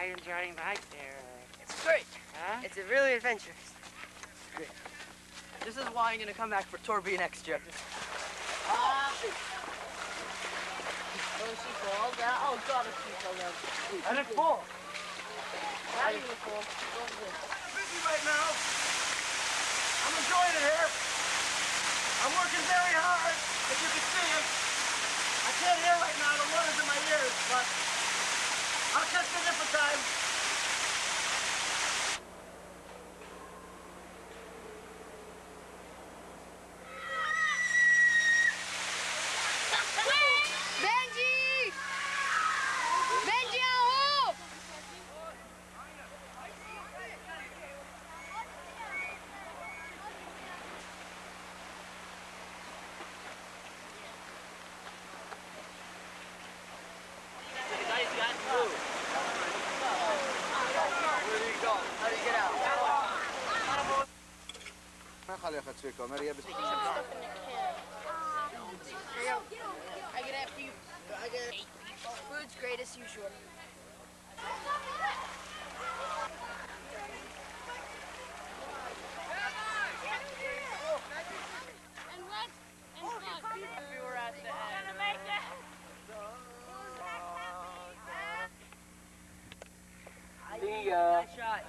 How are you enjoying life there? It's great. Huh? It's really adventurous. Great. This is why I'm going to come back for Tour B next year. Oh, she falls down. Oh, God, if she fell down. I didn't fall. How are you going to fall? I'm busy right now. I'm enjoying it here. I'm working very hard, if you can see it. I can't hear right now, the water's in my ears, but I'll catch you a different time. Benji! Benji en haut! ما خلي ياخذ فيكم مريم بس I get after you. I get 8 people. Food's great as usual. And what? And fuck. We were at the end. Gonna make it. See ya. Nice shot.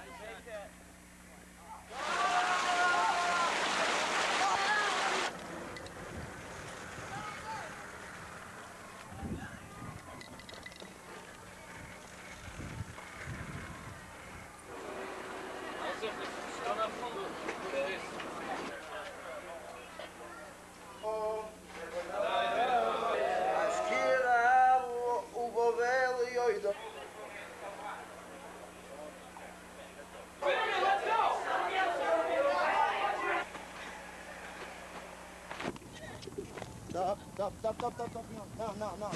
Stop. No.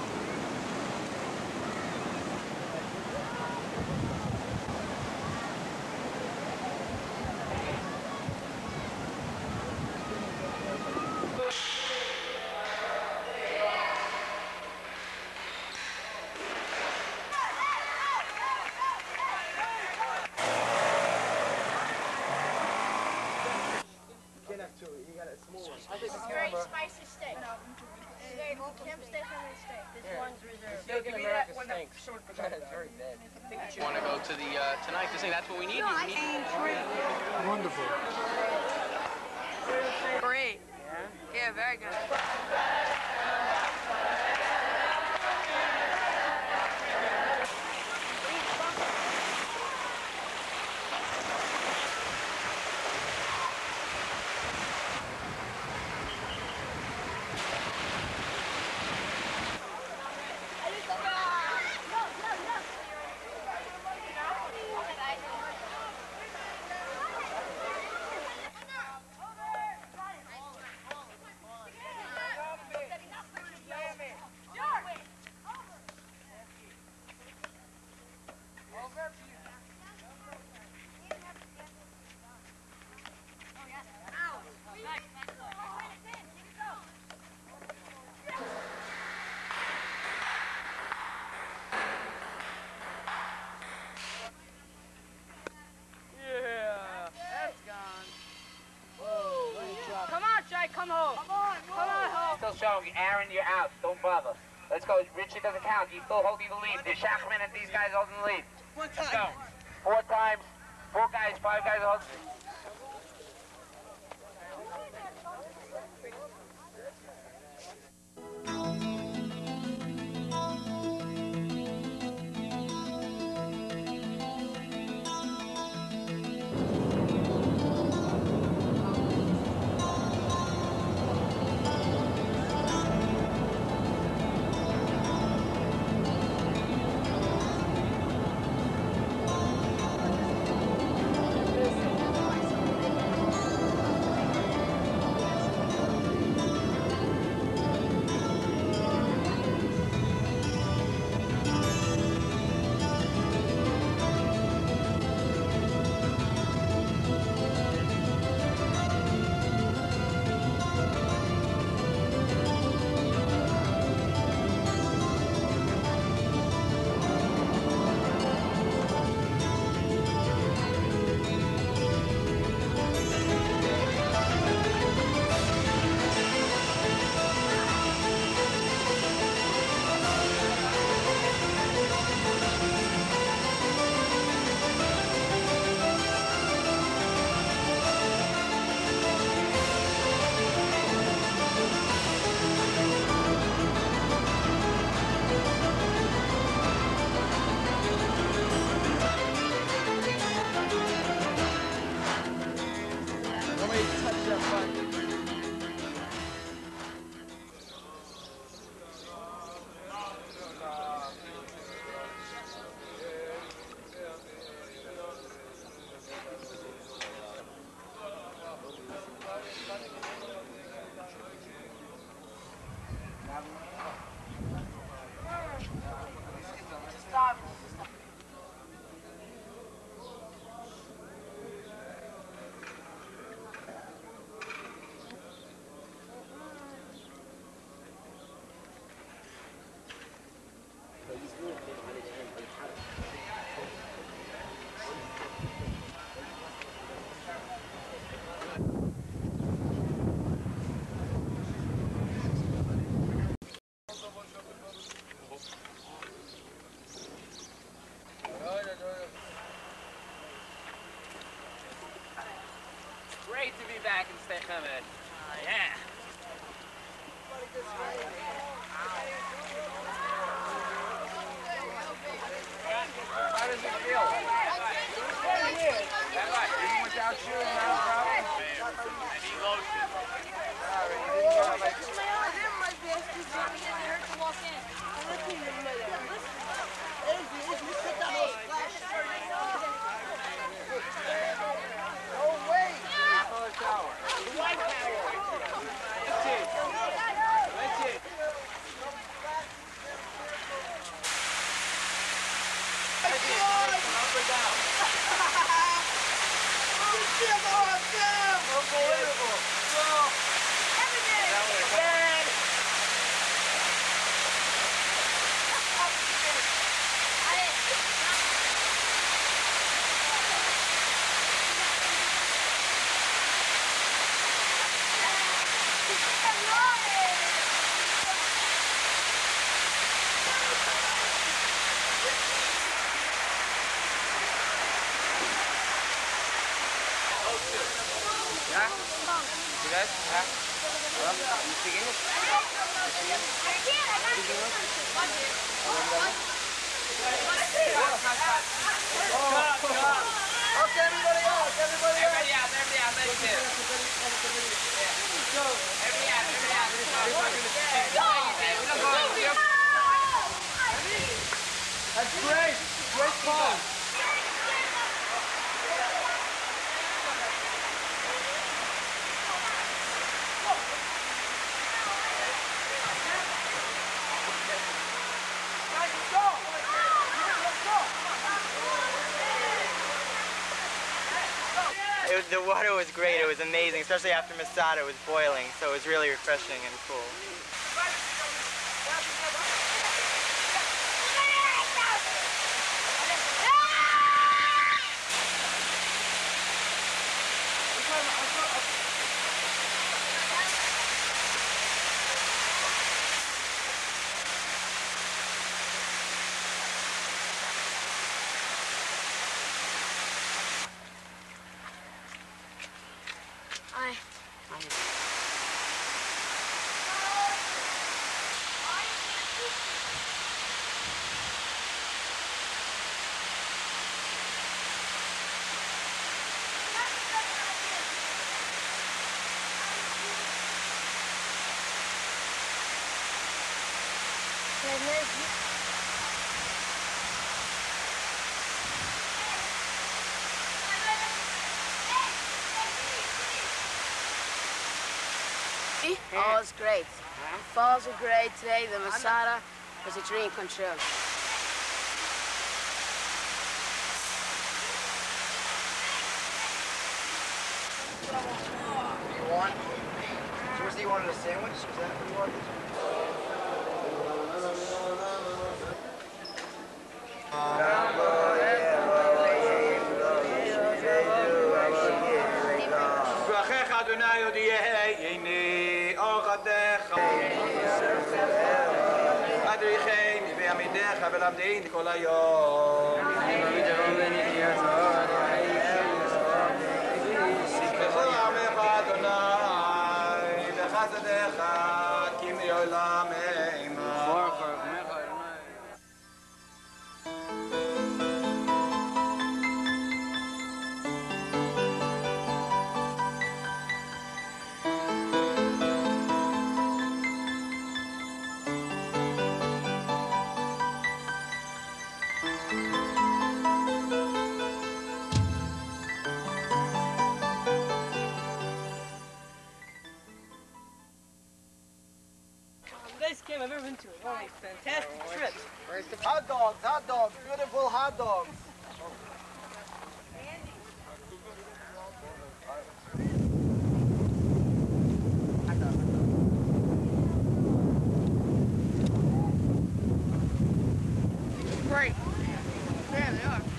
It's very spicy steak. Kim steak and steak. This one's reserved. Steak in America stinks. It's very bad. Want to go to the tonight to sing? That's what we need. Wonderful. Great. Yeah, very good. Come home. Come on home. Still showing Aaron, you're out. Don't bother. Let's go. Richard doesn't count. He's still holding the lead. The Shachman and these guys holding the lead. Let's go. 4 times. 4 guys, 5 guys holding. great to be back in Steichemet. Yeah. How does it feel? Even without shoes, not a problem? I need lotion. Yeah? You guys? Yeah? Well, you speak English? Okay, everybody else, everybody else. Everybody out, let's do it. Everybody out. That's great. Great call. The water was great. It was amazing, especially after Masada. It was boiling, so it was really refreshing and cool. Oh, it's great. Falls are great today. The Masada was a dream come true. You want? Seriously, you wanted a sandwich? Is that what you wanted? Adonai Yodiyeh, Ochadecha, Adrichein, Ve'amidecha, Ve'lamdein, Kol Hayom. V'chol Amecha Adonai, V'chazadecha, Kim Yolam Eima. Best game I've ever been to. Oh, fantastic trip. Hot dogs, beautiful hot dogs. Great. Yeah, they are.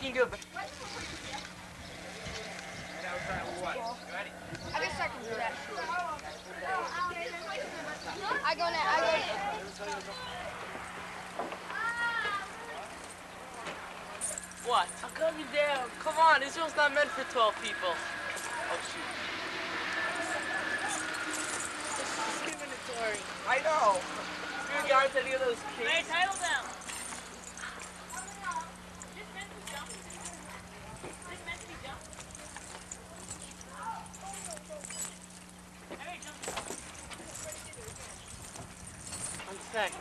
fucking good. I guess I can do that. I go now. What? I'm coming down. Come on, this one's not meant for 12 people. Oh, shoot. Discriminatory. I know. In regards to any of those kids. Hey, title them. One sec.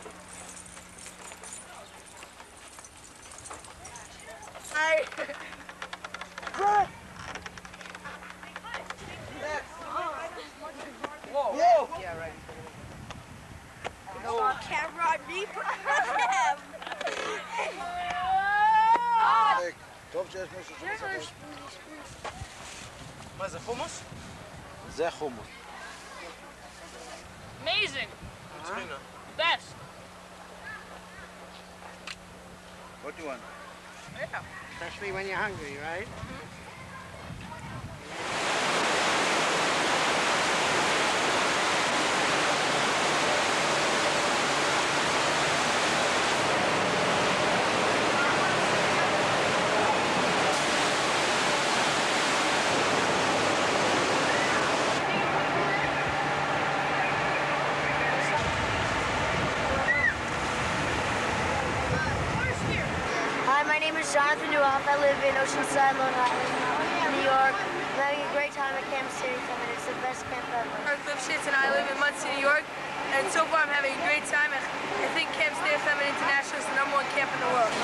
Hi. Whoa, whoa. Yeah, right. Oh, can't ride me for him. טוב שיש מישהו שמשחק. מה זה, חומוס? זה חומוס. Amazing. Best. What do you want? Especially when you're hungry, right? Hi, my name is Jonathan Newhoff. I live in Oceanside, Long Island, New York. I'm having a great time at Camp City, and it's the best camp ever. I'm Cliff Shitz and I live in Muncie, New York, and so far I'm having a great time. I think Camp Stay International is the #1 camp in the world.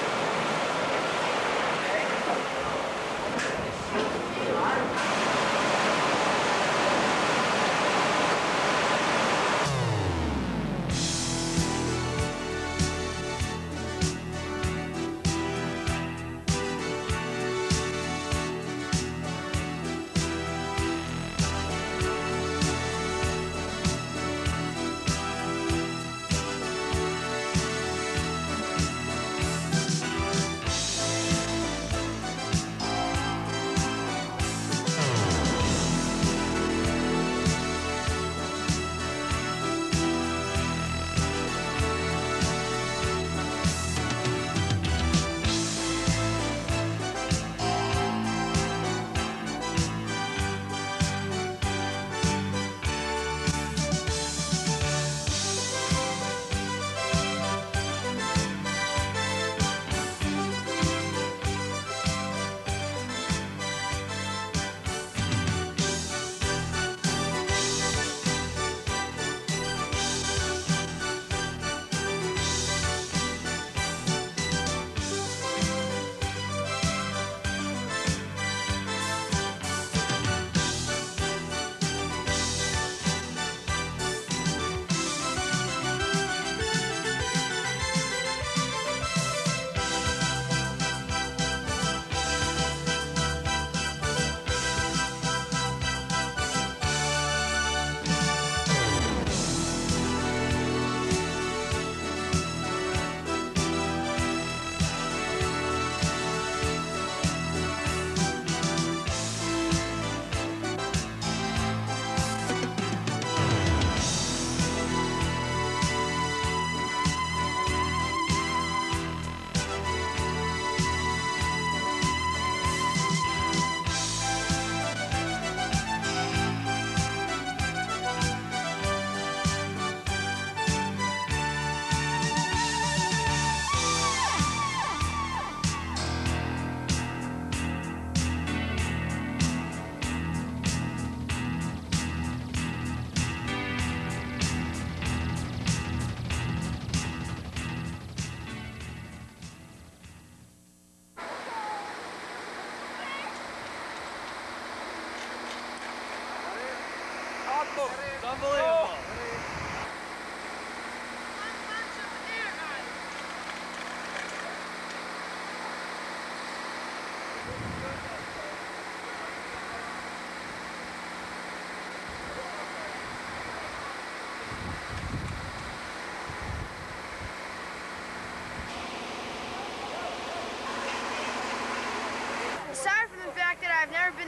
It's unbelievable.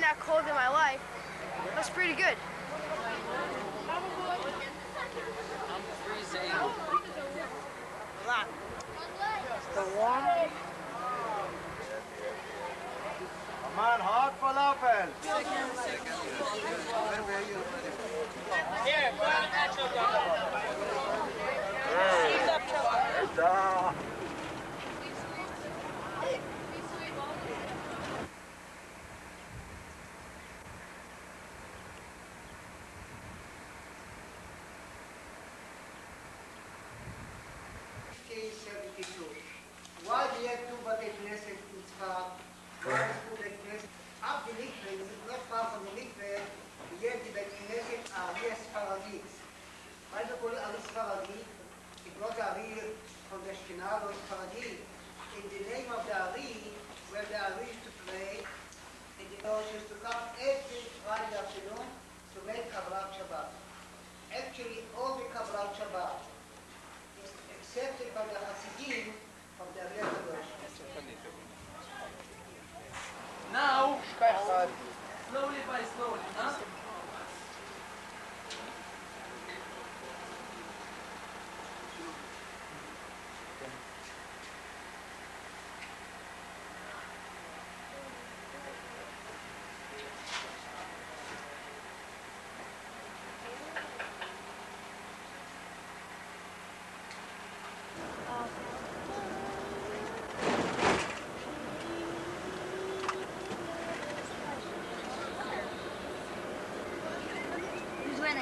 got cold in my life. That's pretty good. I'm freezing. The warm. Come on, hot falafel. Here, put on the nacho Why do you have two bate knesset in Tzfat? Why is two bate knesset? Up the mikveh, not far from the mikveh, you have the bate knesset Ari Sfaradi. Why do you call it Ari Sfaradi? It was Ari from the Ashkenaz or Sfaradi. In the name of the Ari, where the Ari used to pray, and the Rosh used to come every Friday afternoon to make Kabbalat Shabbat. Actually, all the Kabbalat Shabbat is accepted by the Hasidim of the Ari Kadosh. Now, slowly by slowly, huh? Who's winning?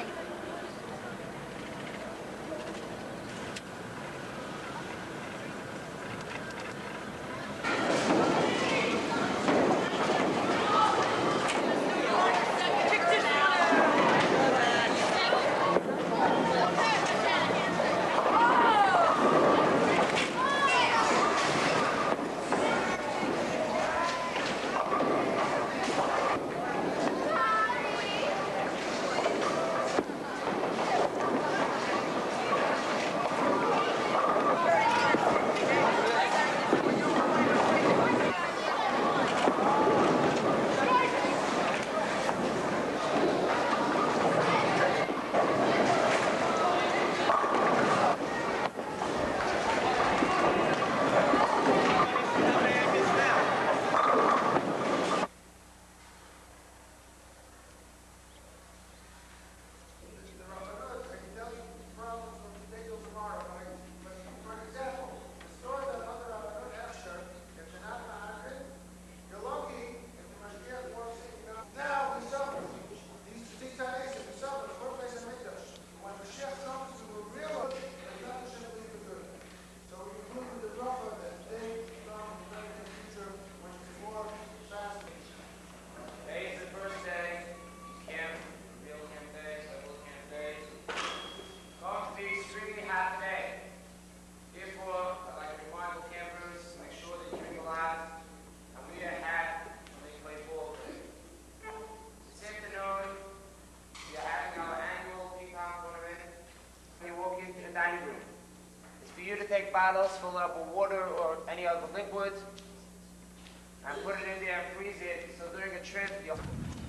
Take bottles, fill it up with water or any other liquids, and put it in there and freeze it. So during a trip, you'll...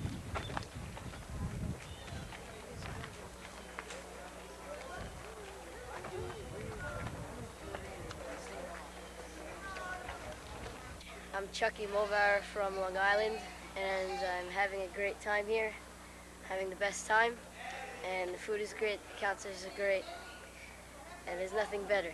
I'm Chucky Movar from Long Island, and I'm having a great time here, having the best time, and the food is great, the concerts are great, and there's nothing better.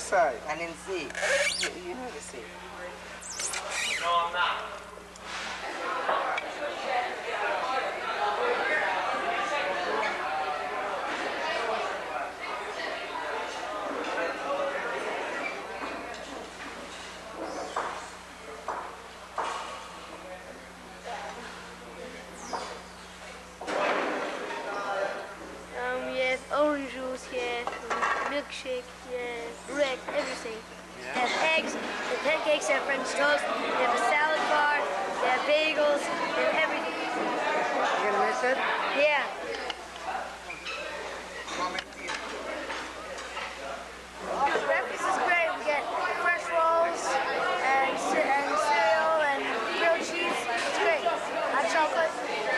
side. I didn't see. You know to see. No, I'm not. Yes, orange juice, yes, milkshake, yes, bread, everything. They have eggs, the pancakes, they have French toast, they have a salad bar, they have bagels, they have everything. You gonna miss it? Yeah. Breakfast is great. We get fresh rolls and cereal and grilled cheese. It's great. Hot chocolate.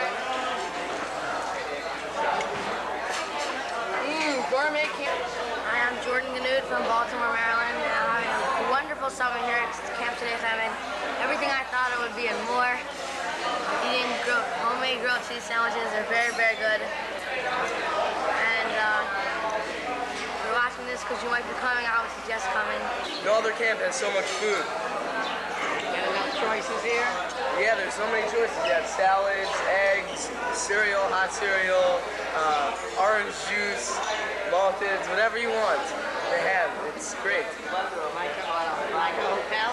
Gourmet camp. Hi, I'm Jordan Ganud from Baltimore, Maryland, and I'm having a wonderful summer here at Camp Today Famine. Everything I thought it would be and more. Eating homemade grilled cheese sandwiches are very, very good. And you're watching this because you might be coming. I would suggest coming. No other camp has so much food. Got enough choices here? Yeah, there's so many choices. You have salads, eggs, cereal, hot cereal, orange juice, malteds, whatever you want. They have. It's great. Like a hotel?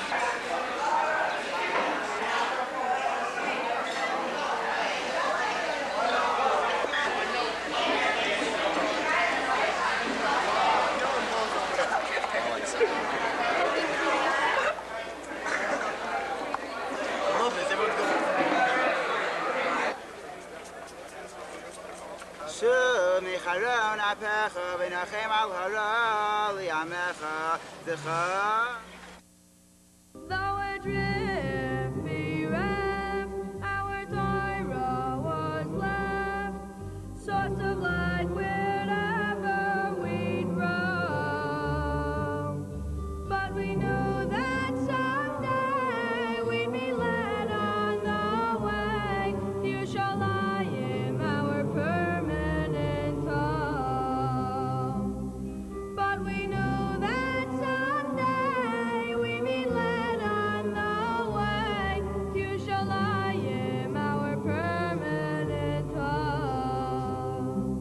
Charon apecha v'nachem al hara li'amecha zecha. Though adrift bereft, our Torah was left, source of light wherever we'd roam. But we knew that someday we'd be led on the way to Yerushalayim, our permanent home. But we knew that someday we'd be led on the way to Yerushalayim, our permanent home.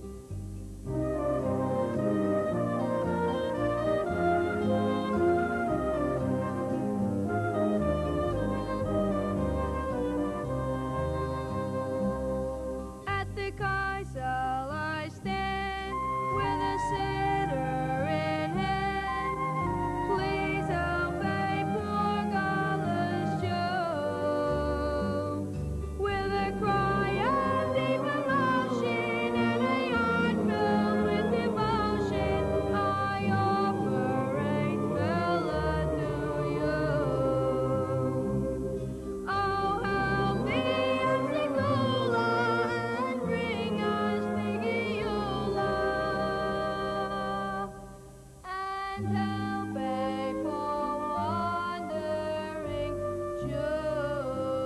At the Kaisel I stand with a sitter in hand. Please help a poor godless Jew. With a cry of deep emotion and a heart filled with devotion, I offer a tefillah to you. Oh, help me and Segula and bring us the Geulah, and help a poor wandering Jew.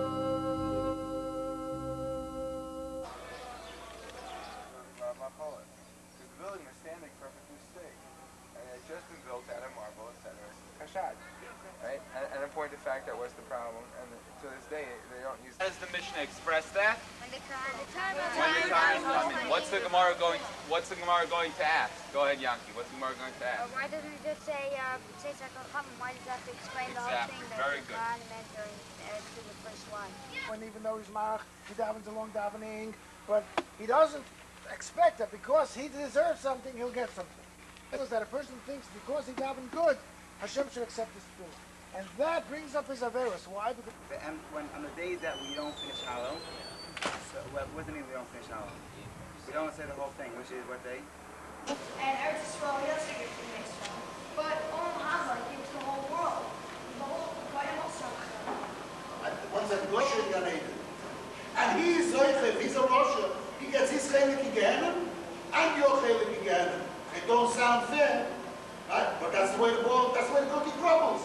Because the building is standing perfectly straight. And it's just been built out of marble, etc. Kashad. Right? An important fact that was the problem, and to this day they don't use. How does the Mishnah express that? When the time is Coming. What's the Gemara going to ask? Go ahead, Yankee. What's the Gemara going to ask? Why doesn't it just say Tzeitzak Why does it have to explain the whole Exactly. thing? Very good. To the first one. When even though he's marach, he davens a long davening, but he doesn't expect that because he deserves something, he'll get something. Because that a person thinks because he davened good, Hashem should accept his tefillah. And that brings up his averus. Why? Because And when on the days that we don't finish Hallel, so what does it mean we don't finish Hallel? We don't say the whole thing, which is what day? And Eretz Yisrael, he doesn't give to Israel. But Olam Haba gives the whole world. The whole Goyim also. One said Moshe in Gan Eden. And he is Zoichev, he's a Moshe. He gets his chelik in Gehenna and your chelik in Gehenna. It don't sound fair, right? But that's the way the world, that's the way the cookie crumbles.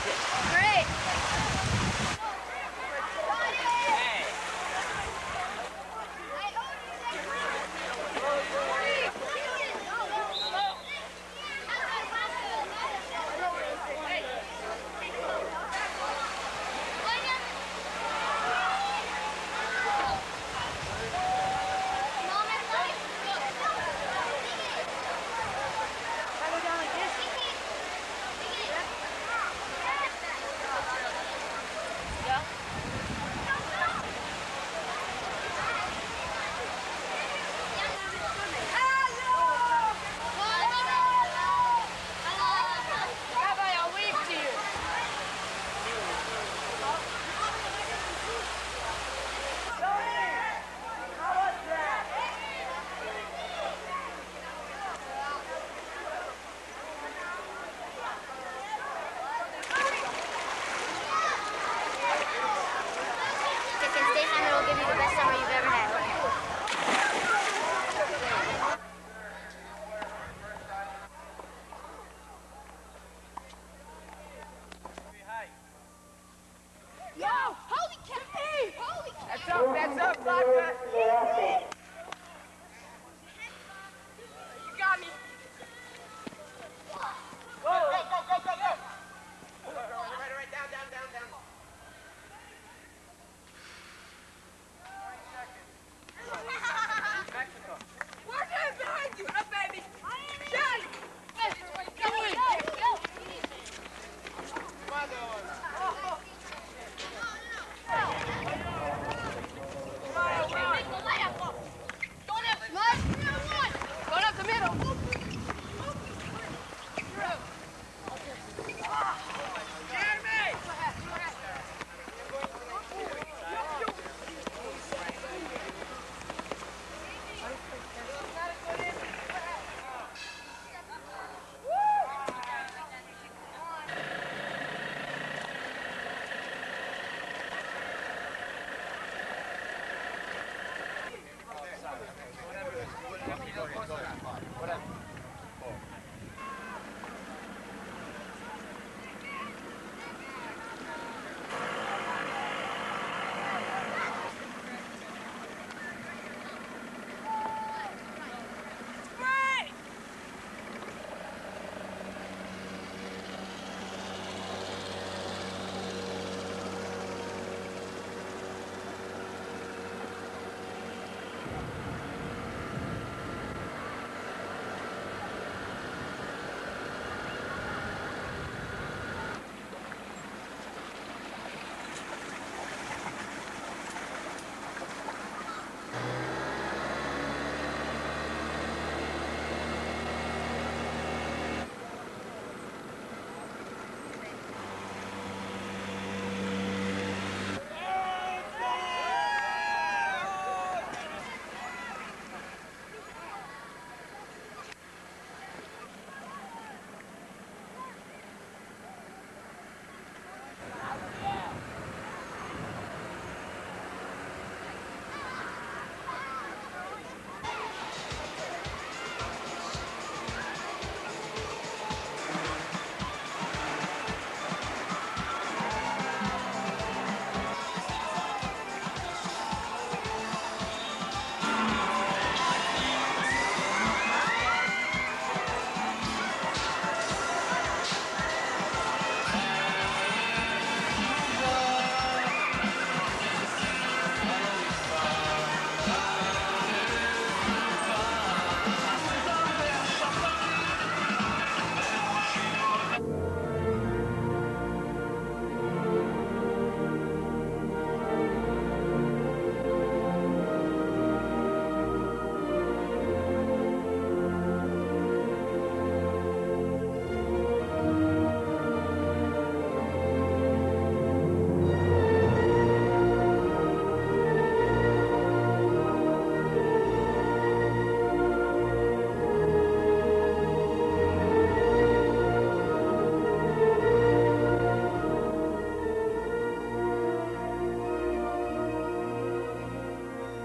Great. That's up, vodka. You got me. Go, go, go, go, go, go. Right, down, down, down, down. Mexico. Work it behind you. Up, baby. Shot. Come Going up the middle.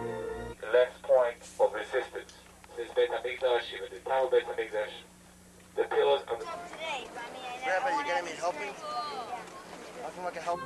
last point of resistance. Since Beit HaMikdash, even the tower Beit HaMikdash, Grandpa, you gonna need helping? How come I can help?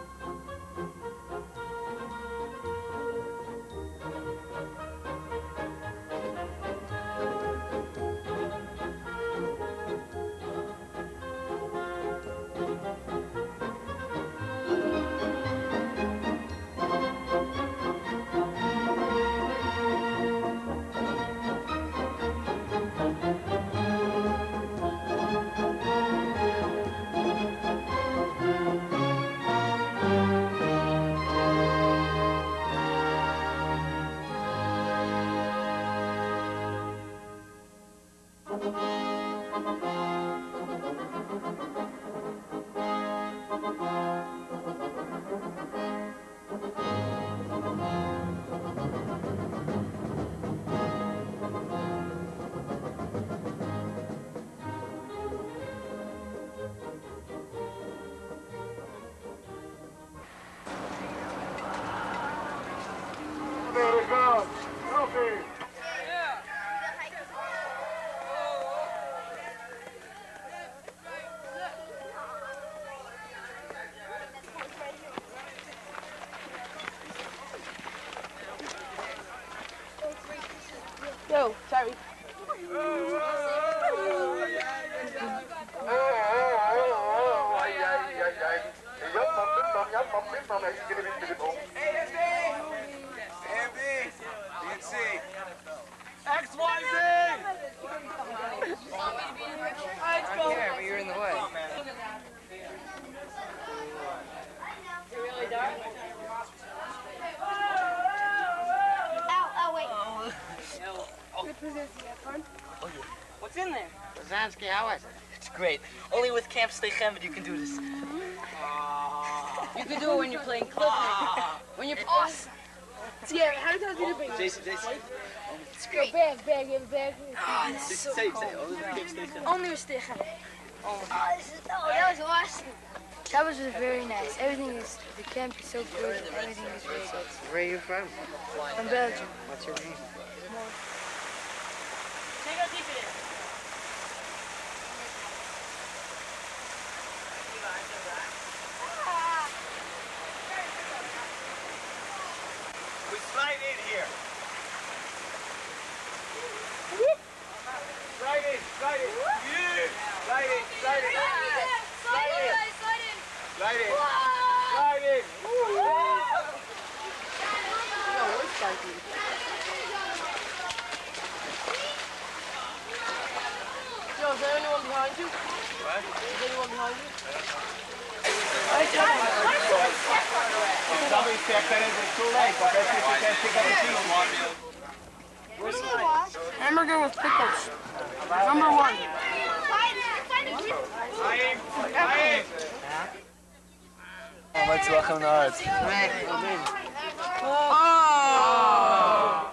Yo, sorry. Yeah, but you're in the way. What's in there? Zansky, how is it? It's great. Only with Camp Steichemed you can do this. You can do it when you're playing clicker. When you're awesome. Yeah, how does that do the big? Jason. It's great. Bag. Oh, this is so cool. Only with Steichemed. That was awesome. That was very nice. The camp is so good. Everything is really good. Where are you from? From Belgium. What's your name? Check how deep it is. We slide in here. Slide in. Yeah. Slide in. Slide in. Yo, is there anyone behind you? What? Is anyone behind you? Somebody check that it's too late, but that's if you can't pick up the team. Hamburger with pickles. Number 1. Let's welcome the arts. Oh!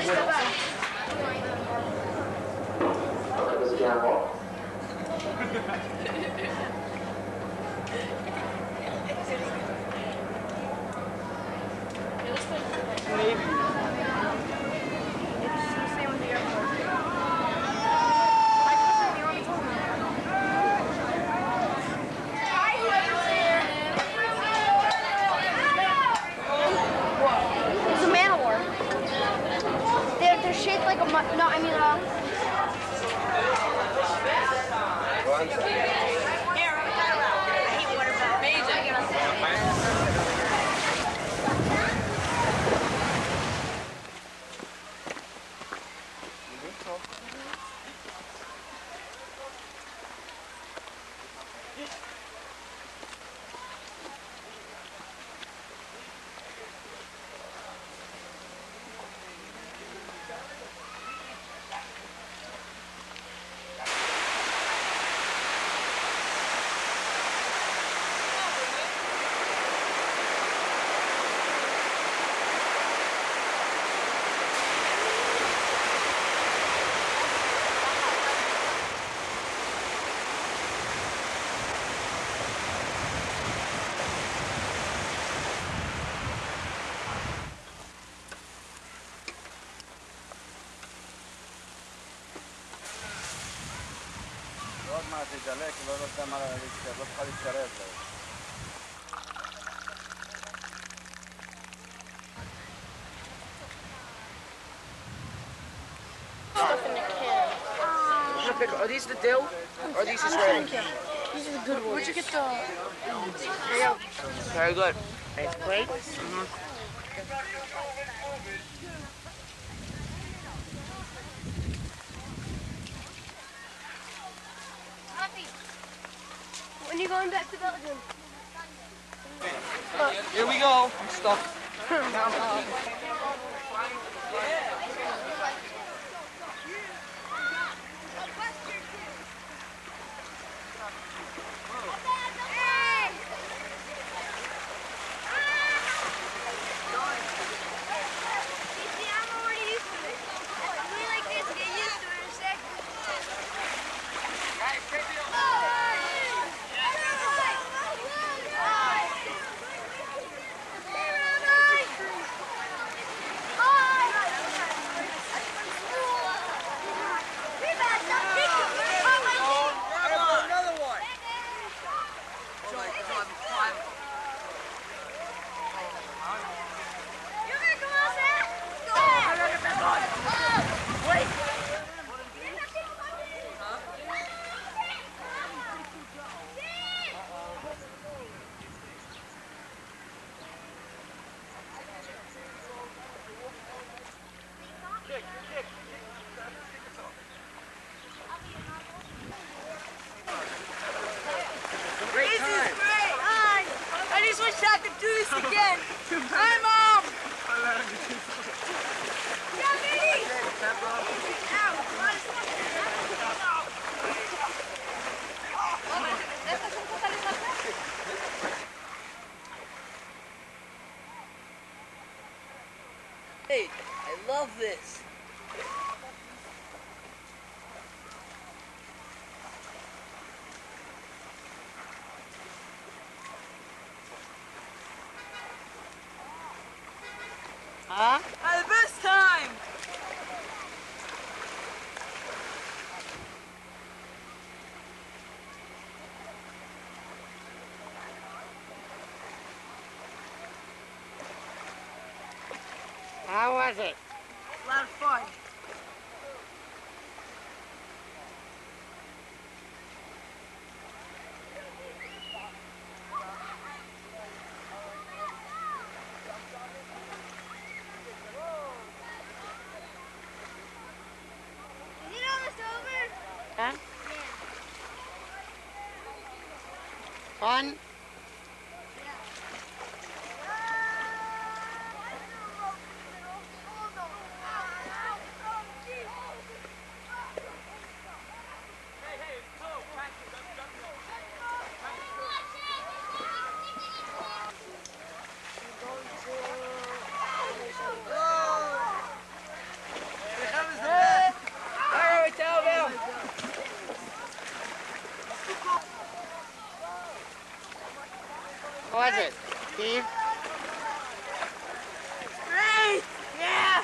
It's a man of war. They're shaped like a no, I mean עוד מעט תדלק, לא יודע מה להתקרב, לא צריכה להתקרב. Stuff in the can. Are these the dill? Or are these Israeli? These are the good ones. Where'd you get the... Very good. It's great. When are you going back to Belgium? Here we go. I'm stuck. Hey, I love this. Huh? Had the best time! How was it? A lot of fun. Is it almost over? Huh? Yeah. Fun? Who was it? Steve? Great! Yeah!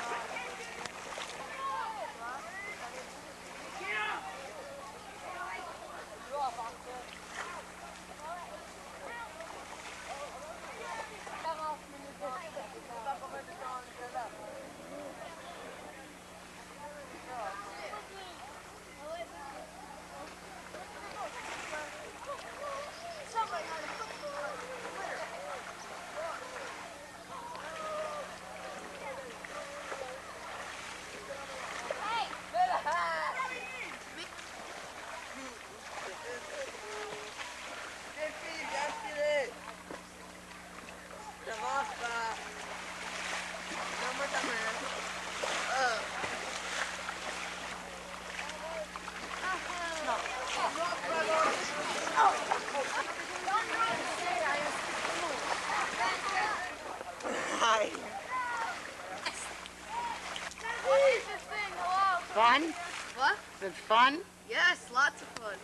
Hi. Fun? What? Is it fun? Yes, lots of fun.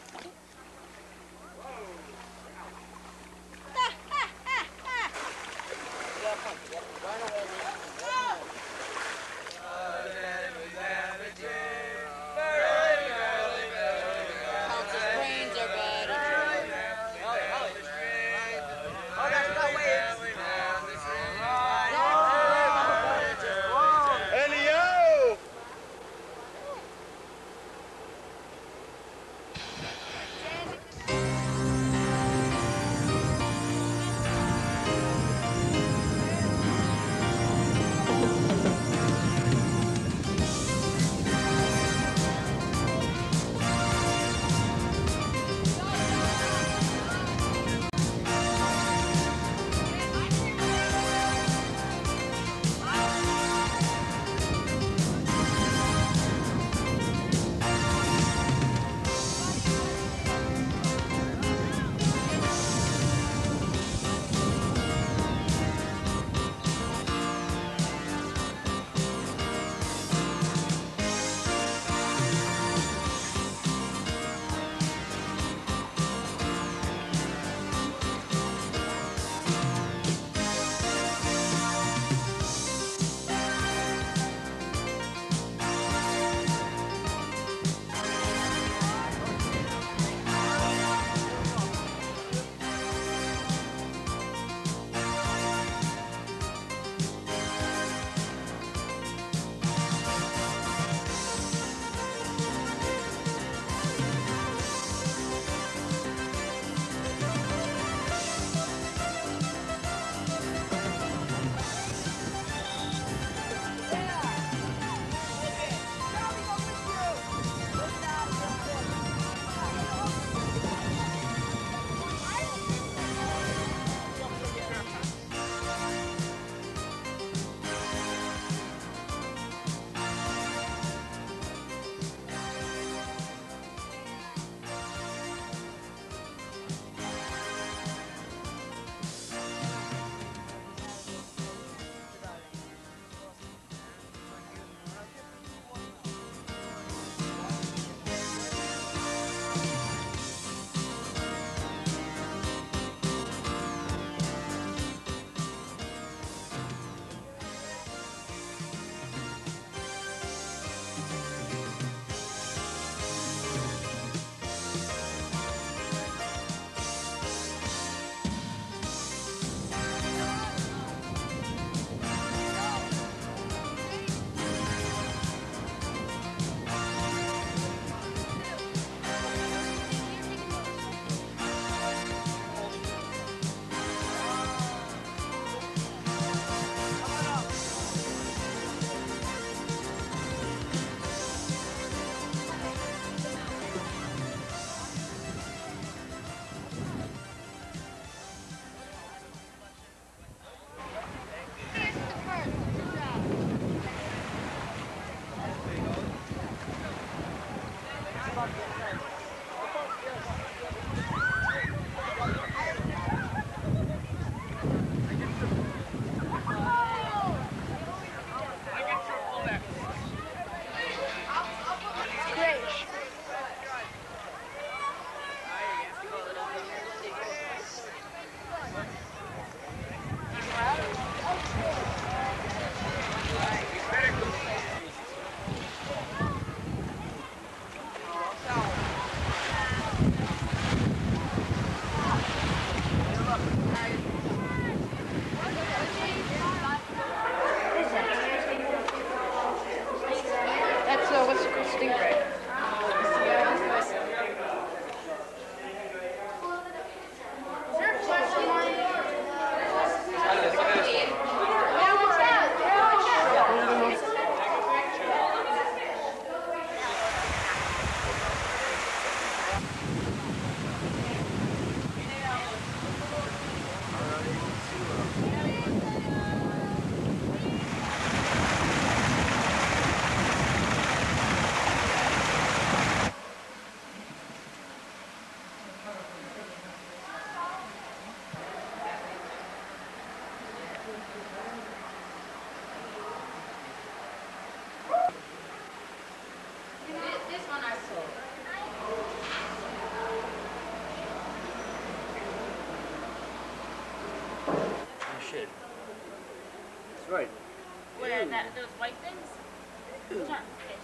shit. That's right. What are those white things? Those aren't fish.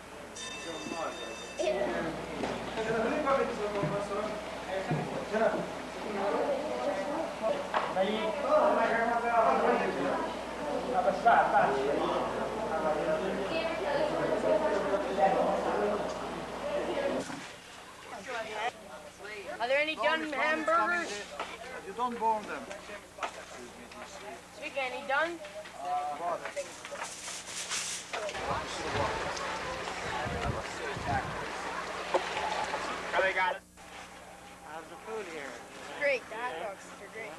Are there any done hamburgers? You don't burn them. Sweet, any done? They got it. How's the food here? Great, the hot dogs are great.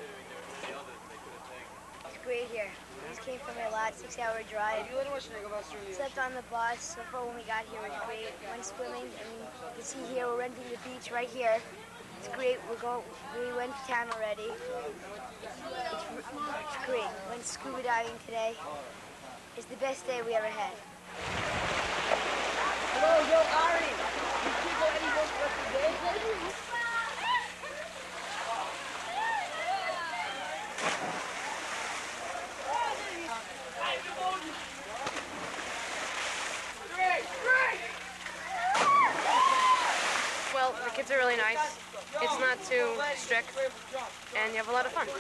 It's great here. We just came from a lot, 6-hour drive. Slept on the bus. So far when we got here was great. Went swimming, and you can see here we're renting the beach right here. It's great. We went to town already. It's great. Went scuba diving today. It's the best day we ever had. Hello, yo, Ari. You people any work for today? Well, the kids are really nice. It's not too strict, and you have a lot of fun.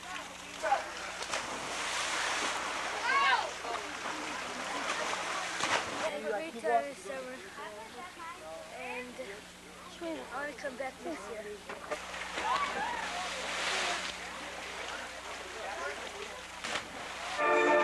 I had a great time this summer, and I want to come back next year.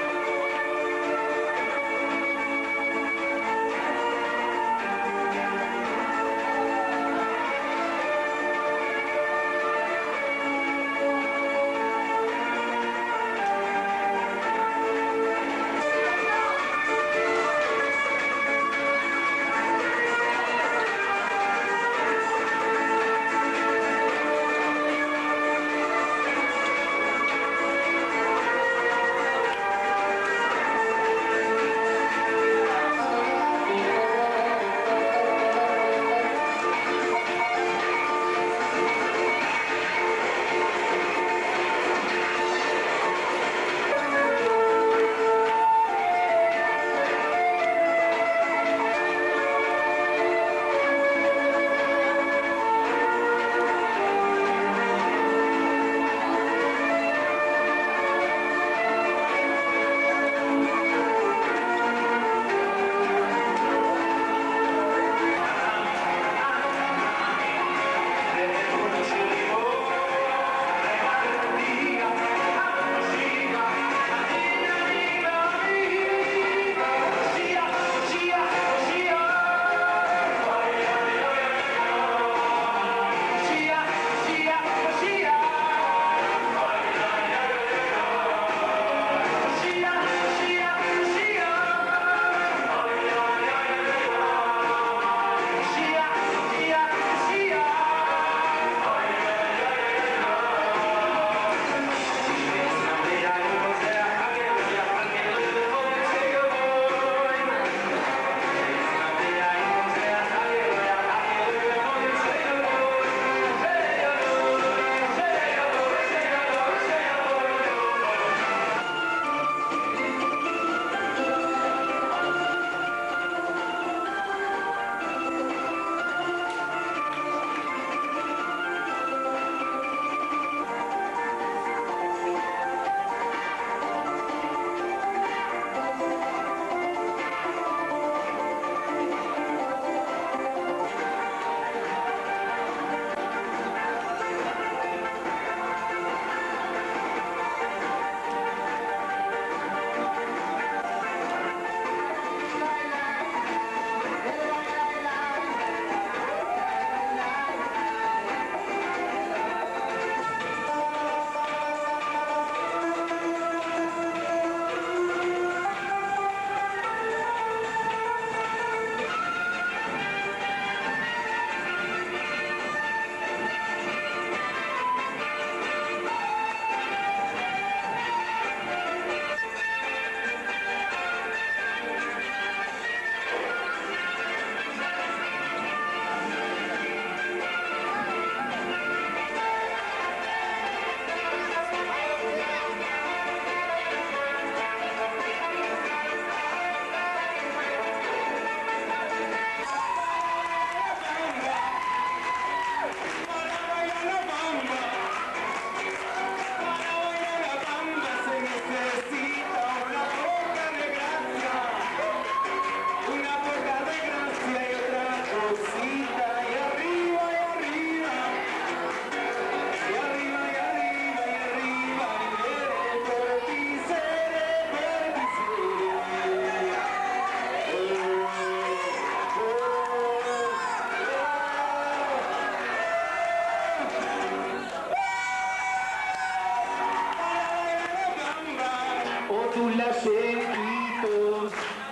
Otula Shekitos,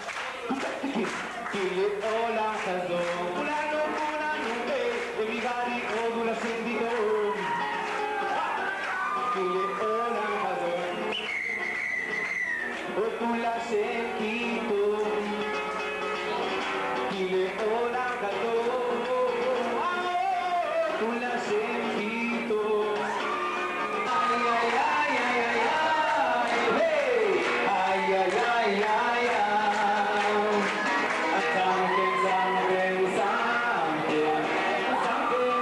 Kile Ola Chazon, Kulano Evigari Otula Shekitos, Kile Ola Chazon, Otula Shekitos, Kile Ola Chazon, Otula Shekitos. Ay, ay, ay, ay, ay, ay, hey! Ay, ay, ay, ay, ay. Something, something, something. Something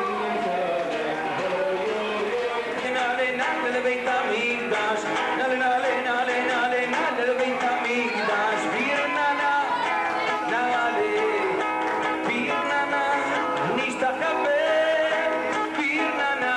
Nale, nale, le Beit Hamikdash. Nale, nale, nale, nale, nale, le Beit Hamikdash. Bir nana, nale. Bir nana, nishtachabe. Bir nana.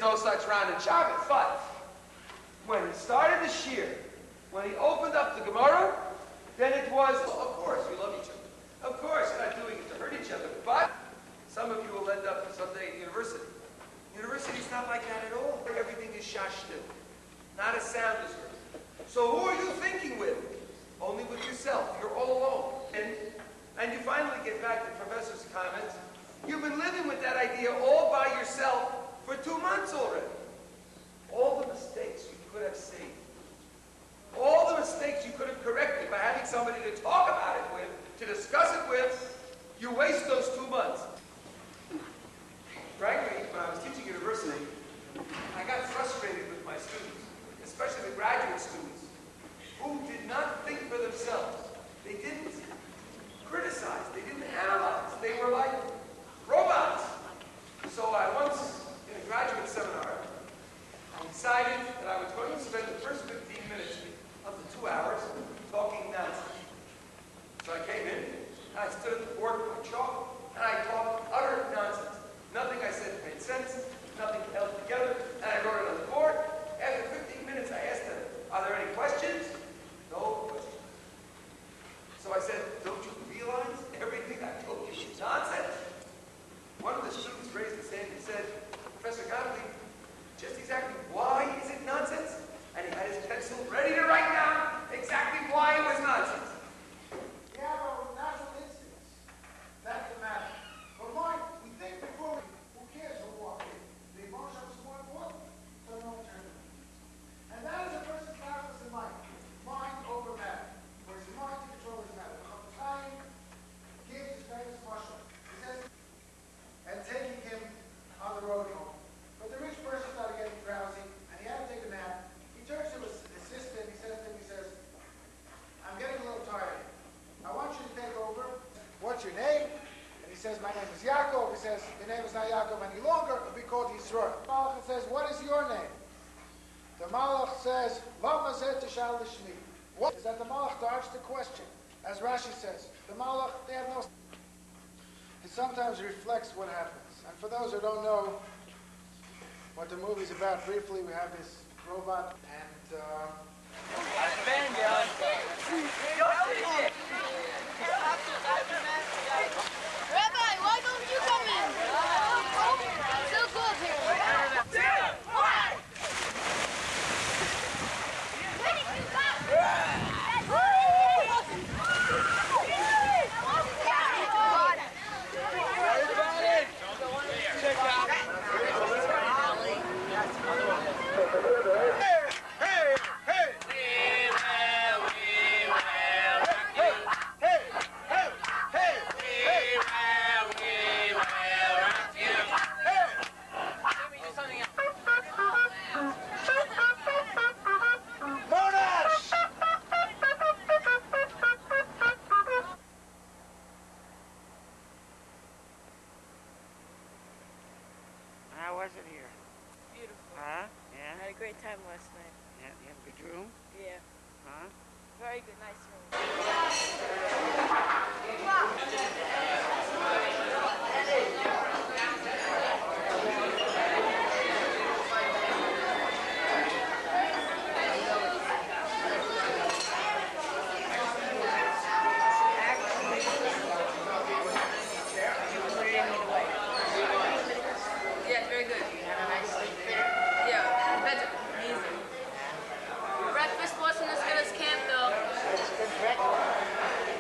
no such round in Shabbos. But when he started the shir, when he opened up the Gemara, then it was, of course, we love each other. Of course, you're not doing it to hurt each other. But some of you will end up someday in university. University's not like that at all. Everything is shashtu. Not a sound is heard. So who are you thinking with? Only with yourself. You're all alone. And you finally get back to the professor's comments. You've been living with that idea all by yourself for 2 months already. All the mistakes you could have saved. All the mistakes you could have corrected by having somebody to talk about it with, to discuss it with, you waste those 2 months. Frankly, when I was teaching university, I got frustrated with my students, especially the graduate students, who did not think for themselves. They didn't criticize, they didn't analyze, they were like robots. So I once, in a graduate seminar, I decided that I was going to spend the first 15 minutes of the 2 hours talking nonsense. So I came in, and I stood at the board with my chalk, and I talked utter nonsense. Nothing I said made sense, nothing held together, and I wrote it on the board. After 15 minutes, I asked them, are there any questions? No questions. So I said, don't you realize everything I told you is nonsense? One of the students raised his hand and said, Professor Gottlieb, just exactly why is it nonsense? And he had his pencil ready to write down exactly why it was nonsense. Yeah, but natural instincts. That's the matter. But mind, we think before we, who cares who walked in? The emotion is more important. So no alternative. And that is a person's balance in mind. Mind over matter. For his mind to control his matter. Time gives his famous marshal. He says, and taking him on the road home. But the rich person started getting drowsy, and he had to take a nap. He turns to his assistant, he says to him, he says, I'm getting a little tired. I want you to take over. What's your name? And he says, my name is Yaakov. He says, your name is not Yaakov any longer. It'll be called Yisroel. The Malach says, what is your name? The Malach says, Lama zeh tishal lishmi. What is that? The Malach dodged the question. As Rashi says, the Malach, they have no... It sometimes reflects what happens. And for those who don't know what the movie's about, briefly, we have this robot and... Rabbi, why don't you come in? So cool here. How was it here? Beautiful. Huh? Yeah? I had a great time last night. Yeah, you have a good room? Yeah. Huh? Very good, nice room. Yeah, very good. You had a nice sleep there? Yeah, better. Amazing. Breakfast wasn't as good as camp, though. It's good breakfast.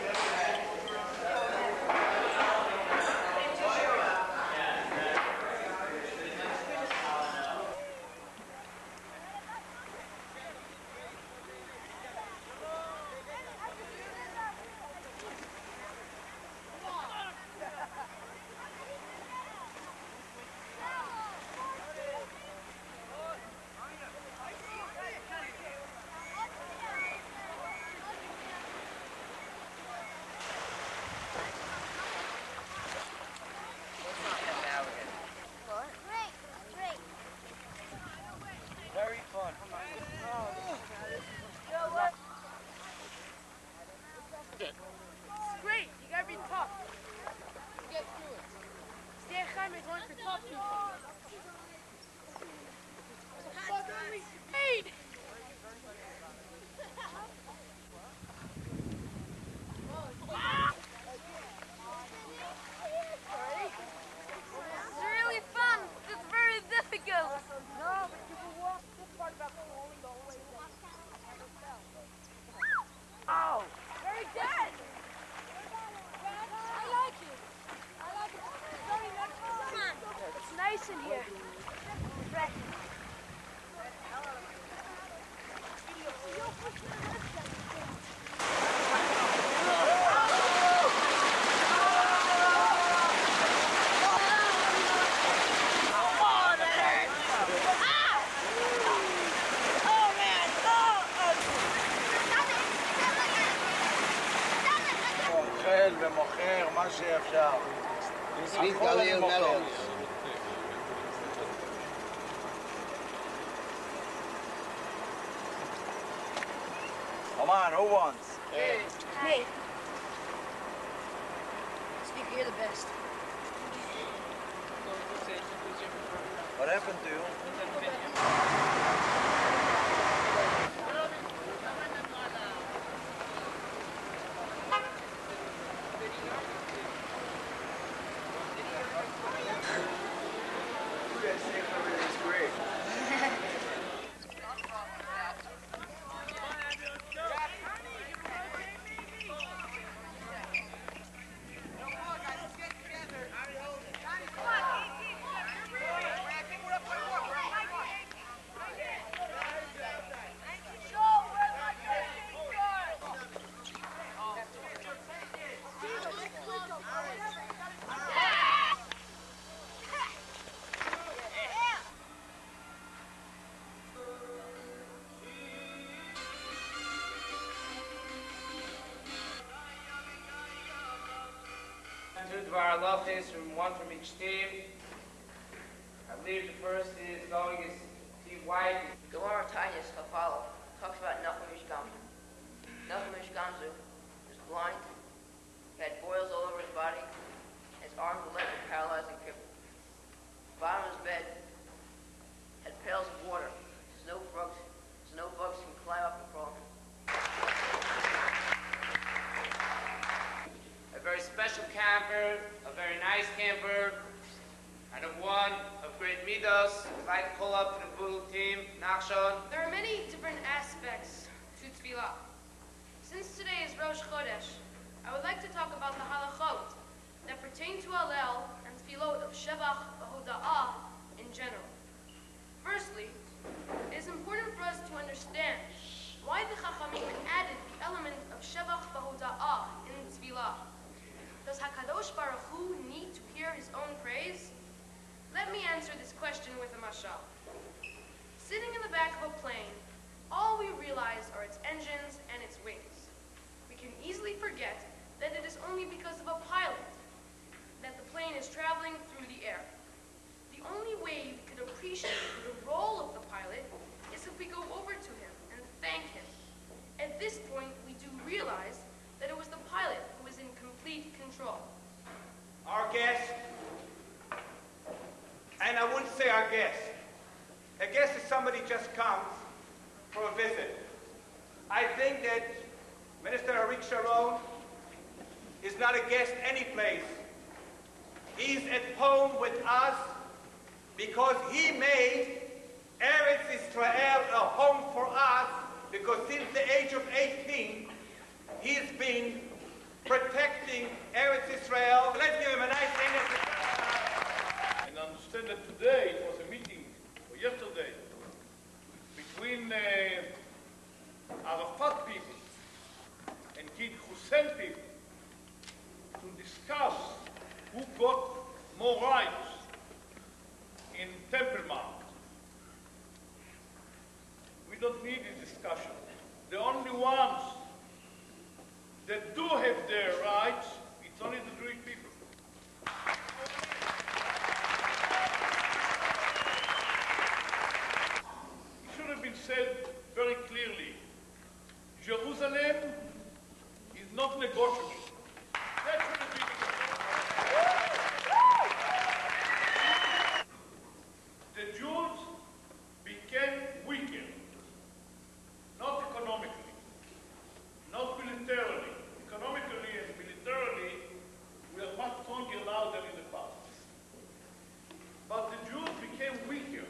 אחר, מה שאפשר. Sweet Galil Melons. Come on, who wants? Me. Speaker, you're the best. What happened to you? Two Dvar Halachos from each team. I believe the first is going is Team White. Gemara Tainis Chafalo talks about Nachum Ish Gamzu. Nachum Ish Gamzu was blind, he had boils all over his body, his arms and legs were paralyzed and crippled. The bottom of his bed had pails of water. No bugs can climb up and crawl. A very special camper, a very nice camper, and one of great midos. I'd like to call up to the Budel team, Nachshon. There are many different aspects to tefillah. Since today is Rosh Chodesh, I would like to talk about the halachot that pertain to Hallel and tefillot of Shevach v'hoda'ah in general. Firstly, it is important for us to understand why the Chachamim added the element of Shevach v'hoda'ah in tefillah. Does HaKadosh Baruch Hu need to hear his own praise? Let me answer this question with a mashal. Sitting in the back of a plane, all we realize are its engines and its wings. We can easily forget that it is only because of a pilot that the plane is traveling through the air. The only way we could appreciate the role of the pilot is if we go over to him and thank him. At this point, we do realize that it was the pilot who was in complete control. Our guest, and I wouldn't say our guest. A guest is somebody who just comes for a visit. I think that Minister Arik Sharon is not a guest any place. He's at home with us because he made Eretz Israel a home for us, because since the age of 18, he's been protecting Eretz Israel. Let's give him a nice hand. And understand that today it was a meeting, or yesterday, between Arafat people and Kid Hussein people to discuss who got more rights in Temple Mount. We don't need this discussion. The only ones that do have their rights, it's only the Jewish people. It should have been said very clearly, Jerusalem is not negotiable. That should have been the Jews became weaker, not economically, not militarily. Economically and militarily, we are much stronger now than in the past. But the Jews became weaker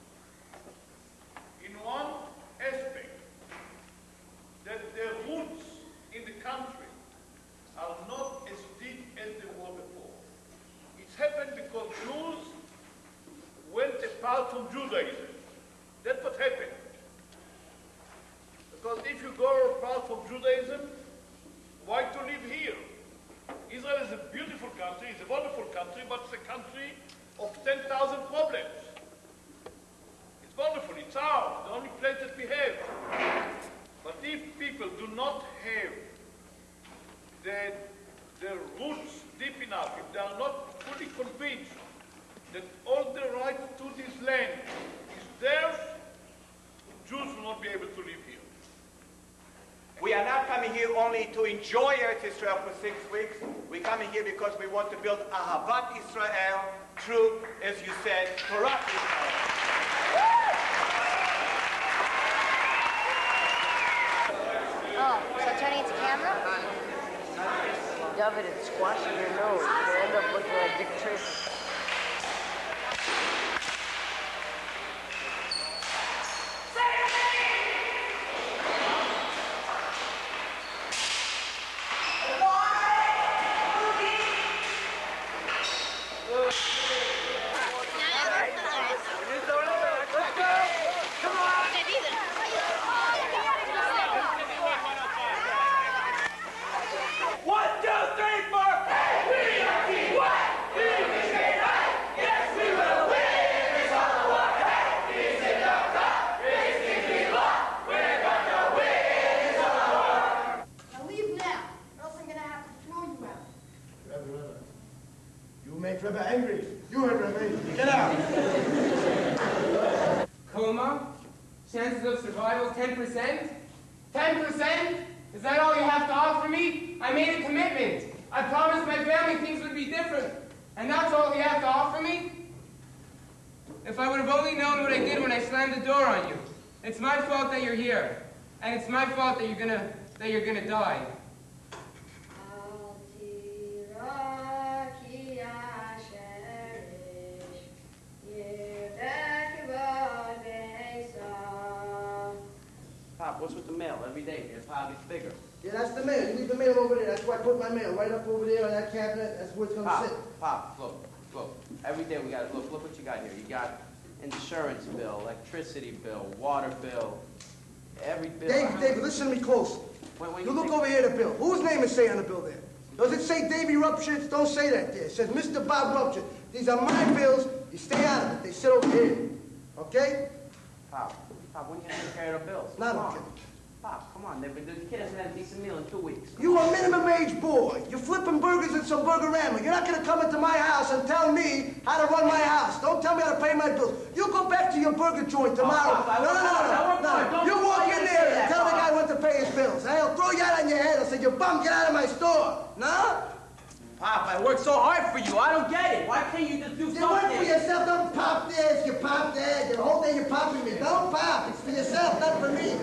in one aspect, that their roots in the country are not as deep as they were before. It's happened because Jews went apart from Judaism. That's what happened. Because if you go apart from Judaism, why to live here? Israel is a beautiful country, it's a wonderful country, but it's a country of 10,000 problems. It's wonderful, it's ours, the only place that we have. But if people do not have the their roots deep enough, if they are not fully convinced that all the right to this land is theirs, Jews will not be able to live here. We are not coming here only to enjoy Eretz Israel for 6 weeks. We're coming here because we want to build Ahavat Israel, true, as you said, Torah Israel. Oh, so turning into camera? David, it's squashing your nose. You end up looking like Dick Tracy. Rebbe angry. You heard Rebbe. Get out. Coma? Chances of survival 10%? 10%? Is that all you have to offer me? I made a commitment. I promised my family things would be different. And that's all you have to offer me? If I would have only known what I did when I slammed the door on you. It's my fault that you're here. And it's my fault that you're gonna die. Pop, what's with the mail? Every day your pile gets bigger. Yeah, that's the mail. You leave the mail over there. That's where I put my mail. Right up over there on that cabinet. That's where it's going to sit. Pop, look. Every day we got to look what you got here. You got insurance bill, electricity bill, water bill, every bill. David, listen to me close. You look over here at the bill. Whose name is say on the bill there? Does it say Davy Rupchitz? Don't say that there. It says Mr. Bob Rupchitz. These are my bills. You stay out of it. They sit over here. Okay? Pop, when you take care of the bills? Not okay. Pop, come on. The kid hasn't had a decent meal in 2 weeks. You a minimum age boy. You're flipping burgers at some Burgerama. You're not going to come into my house and tell me how to run my house. Don't tell me how to pay my bills. You go back to your burger joint tomorrow. No. You walk in there and tell the guy what to pay his bills. He'll throw you out on your head and say, you bum, get out of my store. No? Pop, I worked so hard for you. I don't get it. Why can't you just do something? You work for yourself. Don't pop this. You pop that. The whole day you're popping me. Don't pop. It's for yourself, not for me.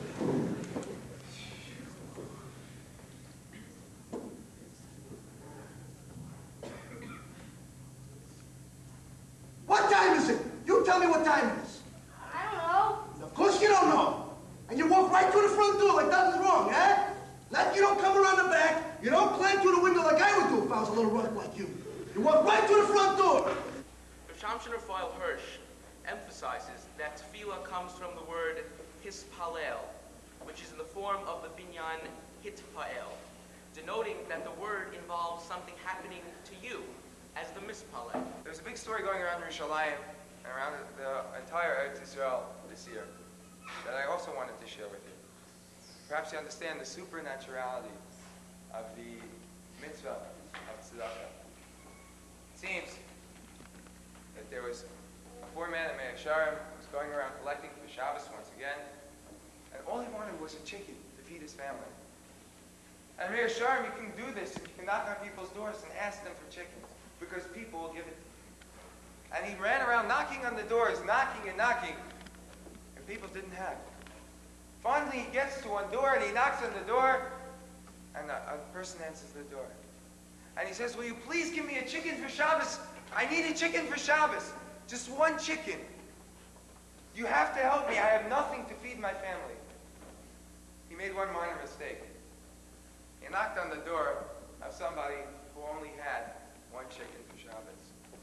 What time is it? You tell me what time it is. I don't know. Of course you don't know. And you walk right through the front door like nothing's wrong, eh? Like you don't come around the back. You don't climb through the window like I would do if I was a little runt like you. You walk right through the front door. Shamshon Raphael Hirsch emphasizes that tefillah comes from the word hispalel, which is in the form of the binyan hitpael, denoting that the word involves something happening to you as the mispalel. There's a big story going around Yerushalayim and around the entire Eretz Israel this year that I also wanted to share with you. Perhaps you understand the supernaturality of the mitzvah of tzedakah. It seems that there was a poor man at Meir Sharim who was going around collecting for Shabbos once again, and all he wanted was a chicken to feed his family. At Meir Sharim, you can do this. You can knock on people's doors and ask them for chickens, because people will give it to you. And he ran around knocking on the doors, knocking, and people didn't have it. Finally, he gets to one door, and he knocks on the door, and a person answers the door. And he says, will you please give me a chicken for Shabbos? I need a chicken for Shabbos. Just one chicken. You have to help me. I have nothing to feed my family. He made one minor mistake. He knocked on the door of somebody who only had one chicken for Shabbos.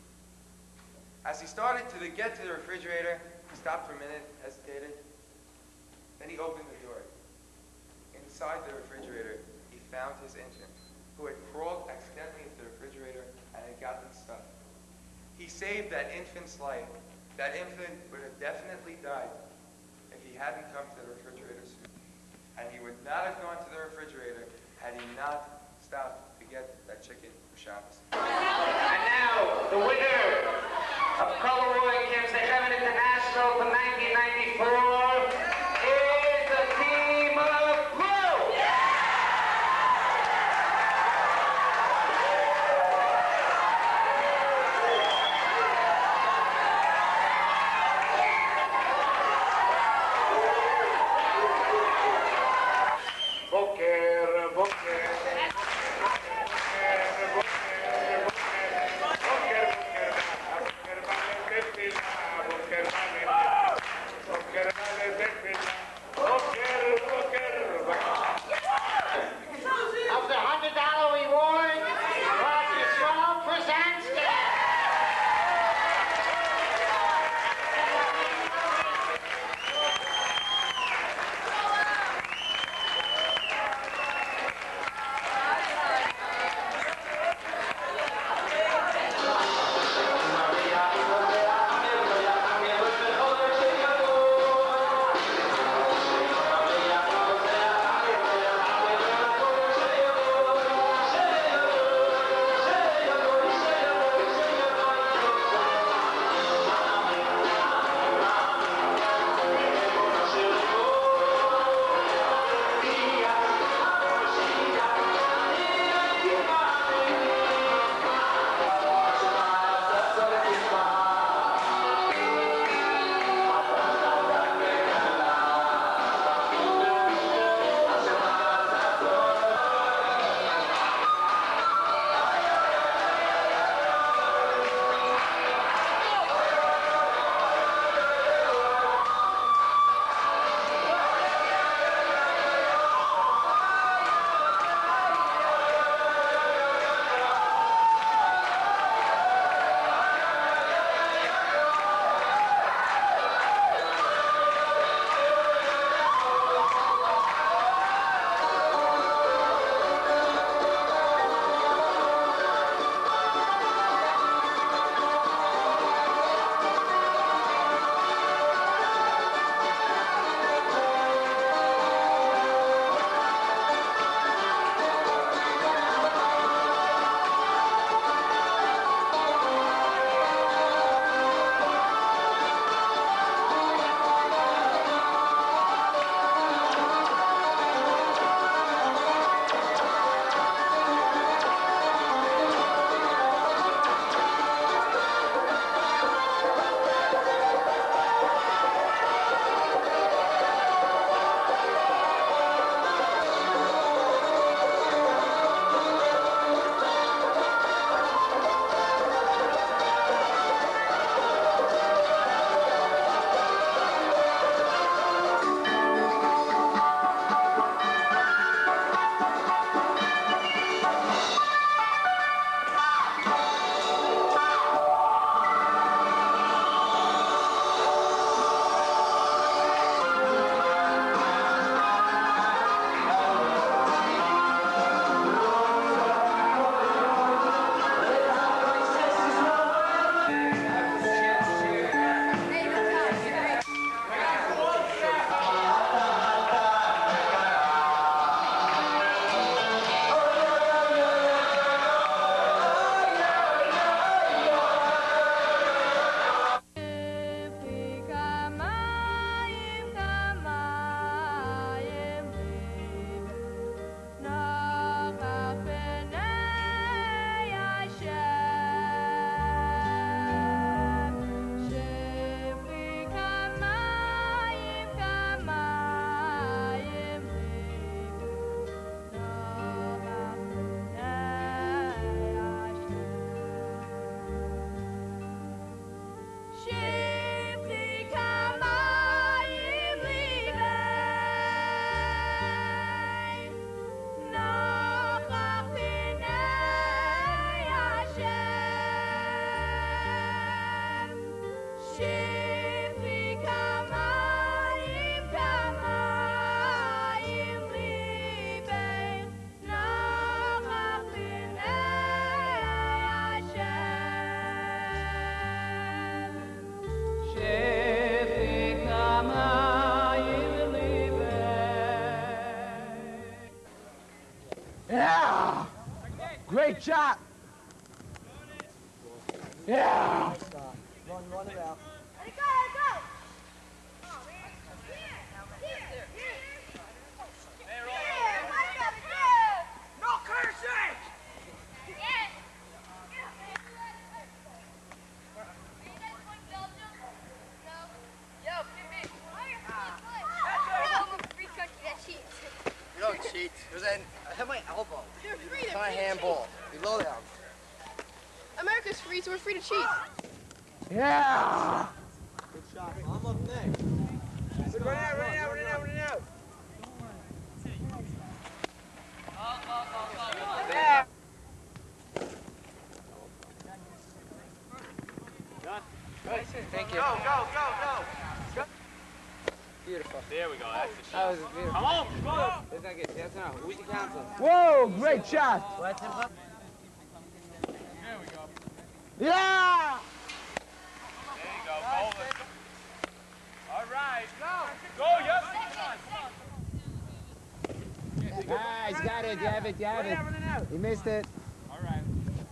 As he started to get to the refrigerator, he stopped for a minute, hesitated. Then he opened the door. Inside the refrigerator, he found his infant, who had crawled accidentally into the refrigerator and had gotten stuck. He saved that infant's life. That infant would have definitely died if he hadn't come to the refrigerator soon. And he would not have gone to the refrigerator had he not stopped to get chicken for Shabbos. And now, the winner of Colorway Camp Sechevet International for 1994 is the team of blue! Boker, boker, boker, boker. Great shot. Yeah. Run it out. Let it go, let it go. No cursing! You don't cheat. It was I hit my elbow. They're free. It's not a handball. Below down. America's free, so we're free to cheat. Yeah. Good shot. I'm up next. Run out. There. Thank you. Go. Beautiful. There we go. That's the shot. That was beautiful. Come on, go. That's enough. Who's the council? Whoa, great shot. There we go. Yeah. There you go. Hold it. All right. Go, yes. Nice, got it, you have it. He missed it. All right.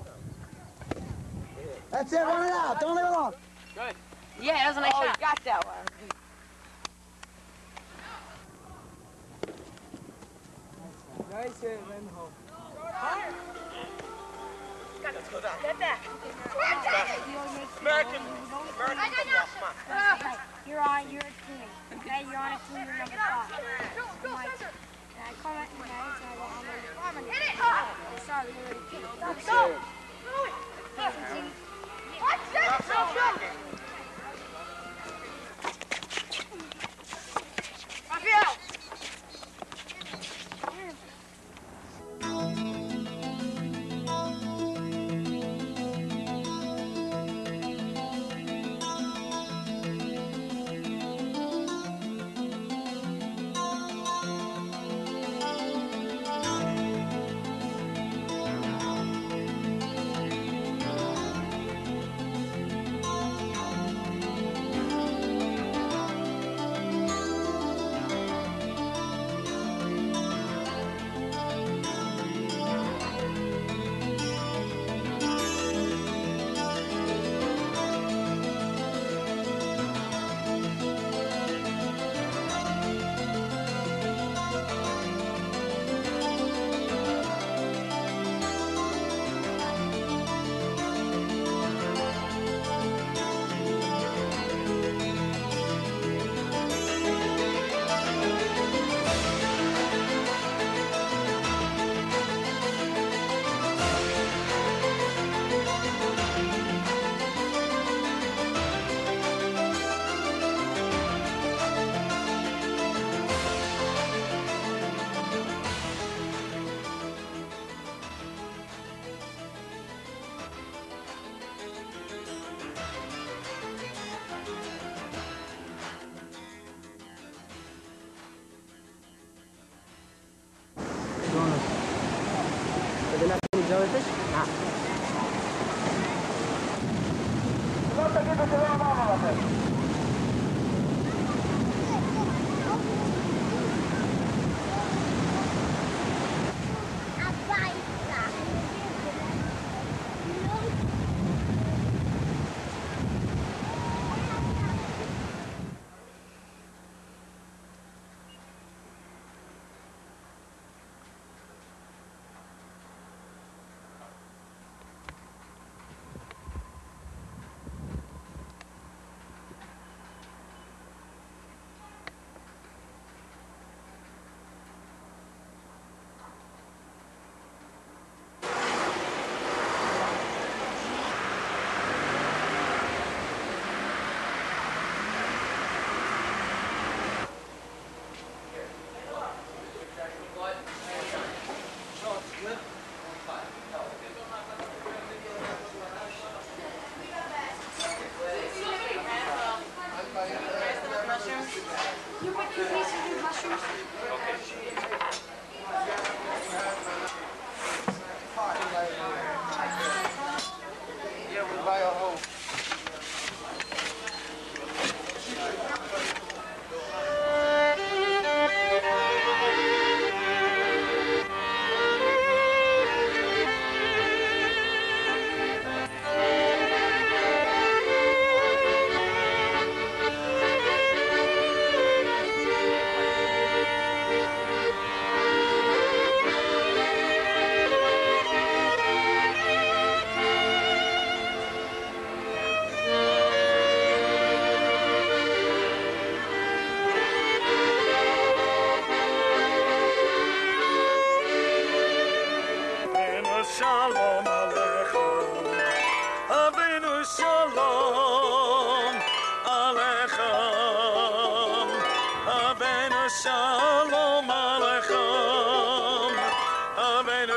That's it, run it out. Don't leave it alone. Good. Yeah, that was a nice shot. You got that one. Nice hit, Lindholm. Let's go back. Get back. American football, come on. You're a team. Okay, you're on a team. You're number 5. Go, Cesar. I comment. Hit it. Sorry, we already picked. Go. Raphael! Are they not any jellyfish?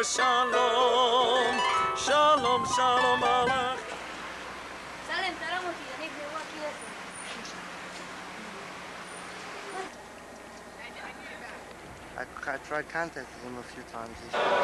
shalom, shalom, shalom alech. Salem, תרם אותי, אני גרוע כלפי. I tried contacting him a few times.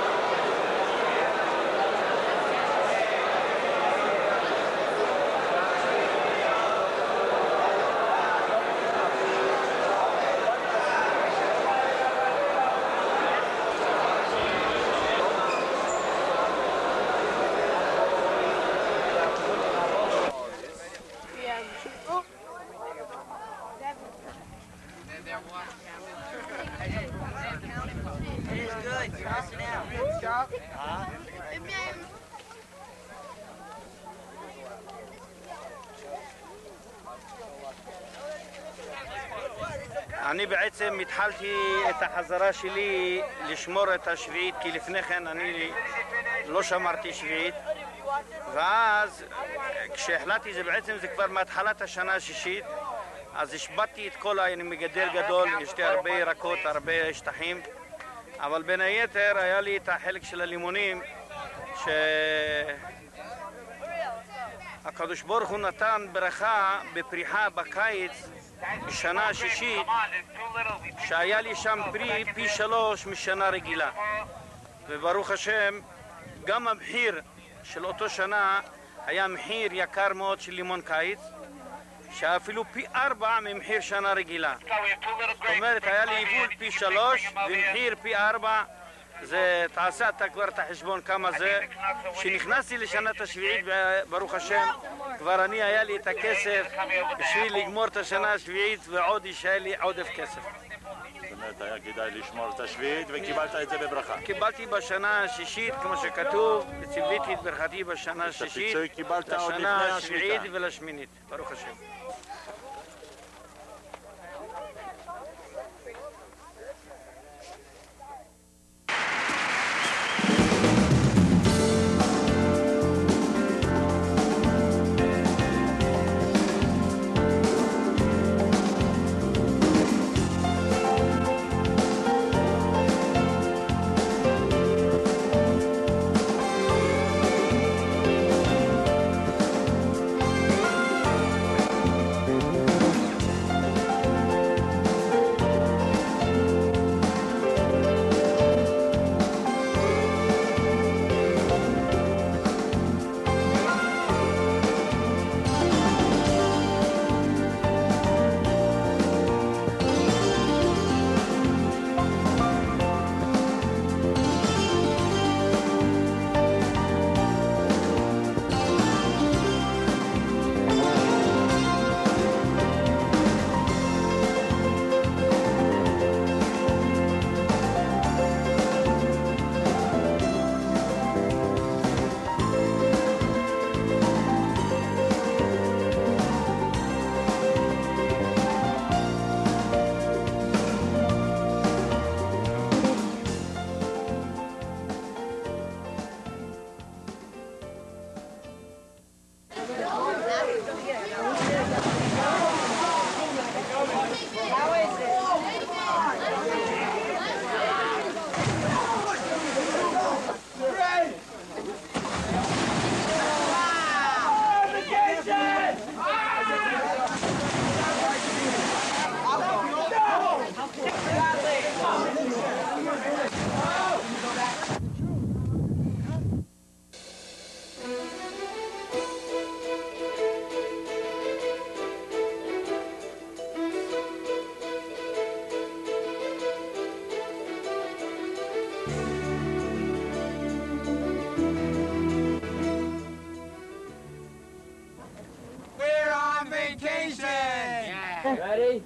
אני בעצם התחלתי את החזרה שלי לשמור את השביעית, כי לפני כן אני לא שמרתי שביעית, ואז כשהחלטתי, זה כבר מהתחלת השנה השישית, אז השבתתי את כל אני מגדל גדול, יש לי הרבה ירקות, הרבה שטחים, אבל בין היתר היה לי את החלק של הלימונים שהקדוש ברוך הוא נתן ברכה בפריחה בקיץ בשנה השישית, שהיה לי שם פרי פי 3 משנה רגילה, וברוך השם גם המחיר של אותו שנה היה מחיר יקר מאוד של לימון קיץ, שאפילו פי 4 ממחיר שנה רגילה. זאת אומרת, היה לי יבול פי 3 ומחיר פי 4. זה תעשה אתה כבר את החשבון כמה זה. כשנכנסתי לשנת השביעית, ברוך השם, כבר היה לי את הכסף בשביל לגמור את השנה השביעית, ועוד היה לי עודף כסף. באמת היה כדאי לשמור את השביעית, וקיבלת את זה בברכה. קיבלתי בשנה השישית, כמו שכתוב, וציוויתי את ברכתי בשנה השישית, לשנה השביעית ולשמינית, ברוך השם. Ready?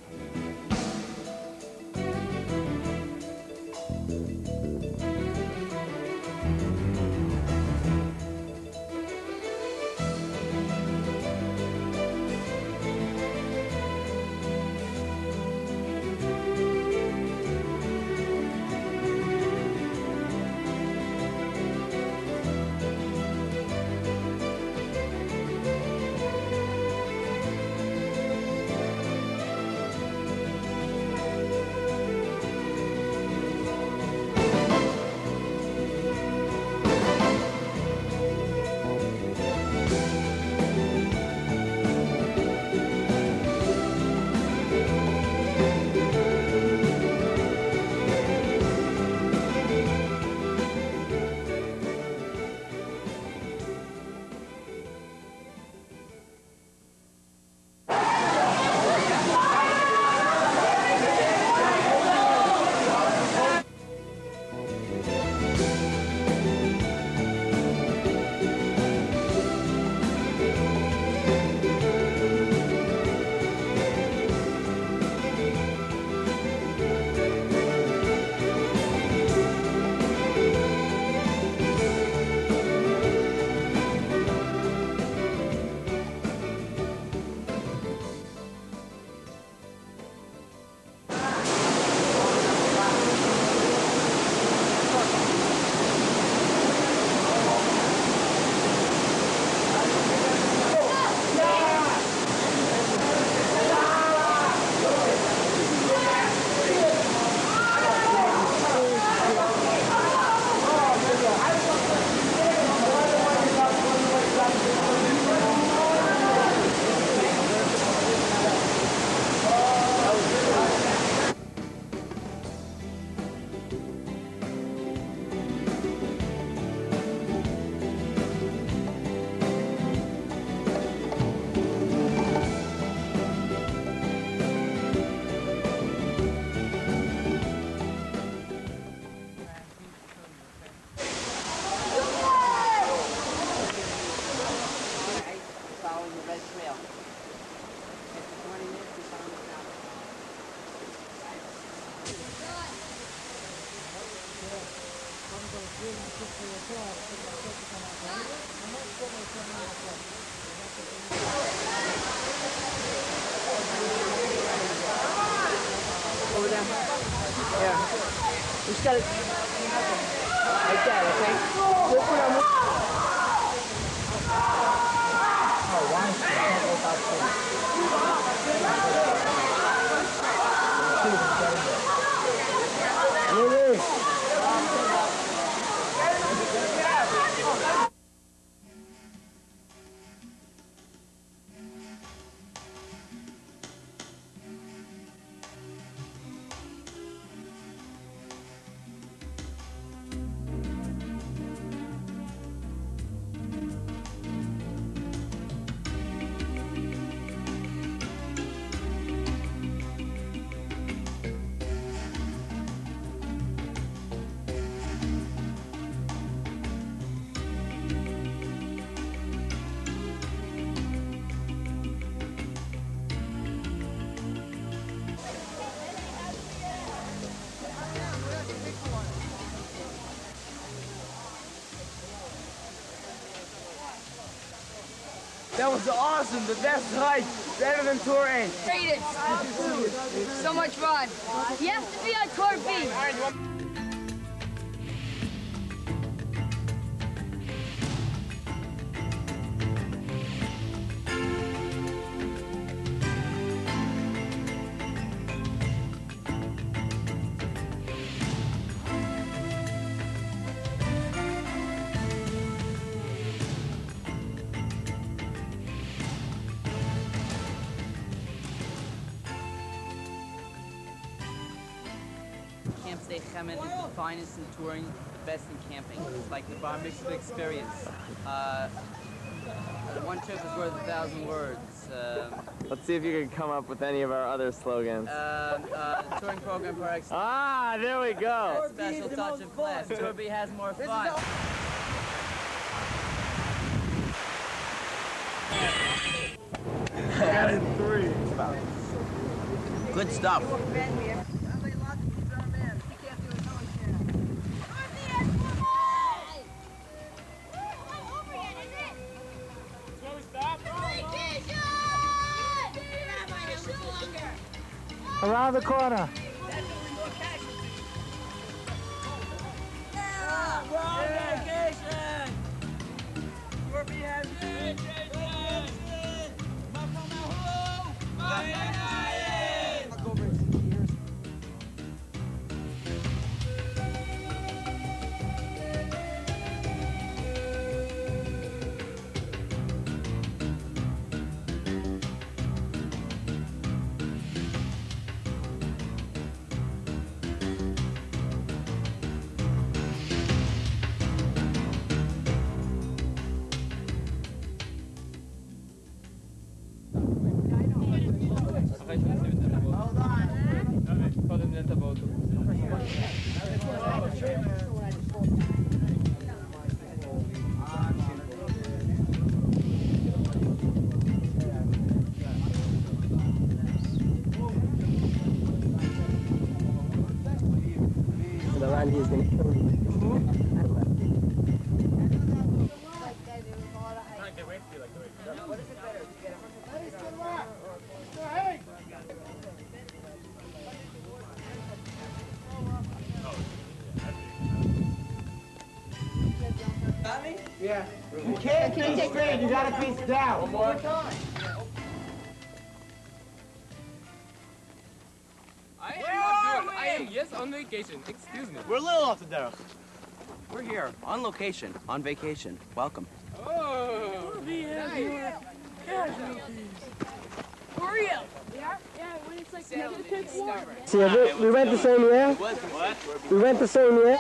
just gotta... Like that, okay? Flip it on. Oh, That was awesome, the best hike, better than Tour A. Greatest. So much fun. You have to be on Tour B. Camp State Chemin is the finest in touring, the best in camping. It's like the bar mitzvah experience. One trip is worth 1,000 words. Let's see if you can come up with any of our other slogans. Touring program par excellence. Ah, there we go. Special touch of class. Tour B has more fun. Got it in 3. Good stuff. Around the corner. Randy is going to kill you. Yeah. You can't be straight, you gotta face down. One more. I am, yes, on vacation. Excuse me. We're a little off the derech. We're here, on location, on vacation. Welcome. Oh, For real. Yeah, when it's like See, we went the same year? What? We went the same year?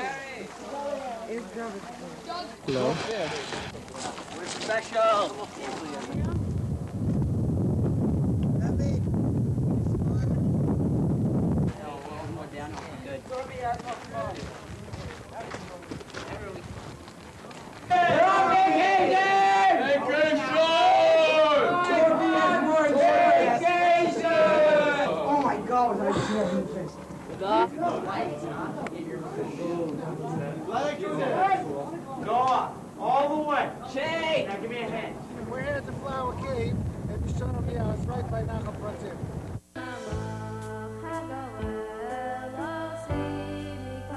No. We're special. Oh my God, I just never knew this. Go on, all the way. Shake! Now give me a hand. We're here at the Flower Cave, and the Shana Bia is right by Nachal Pratim.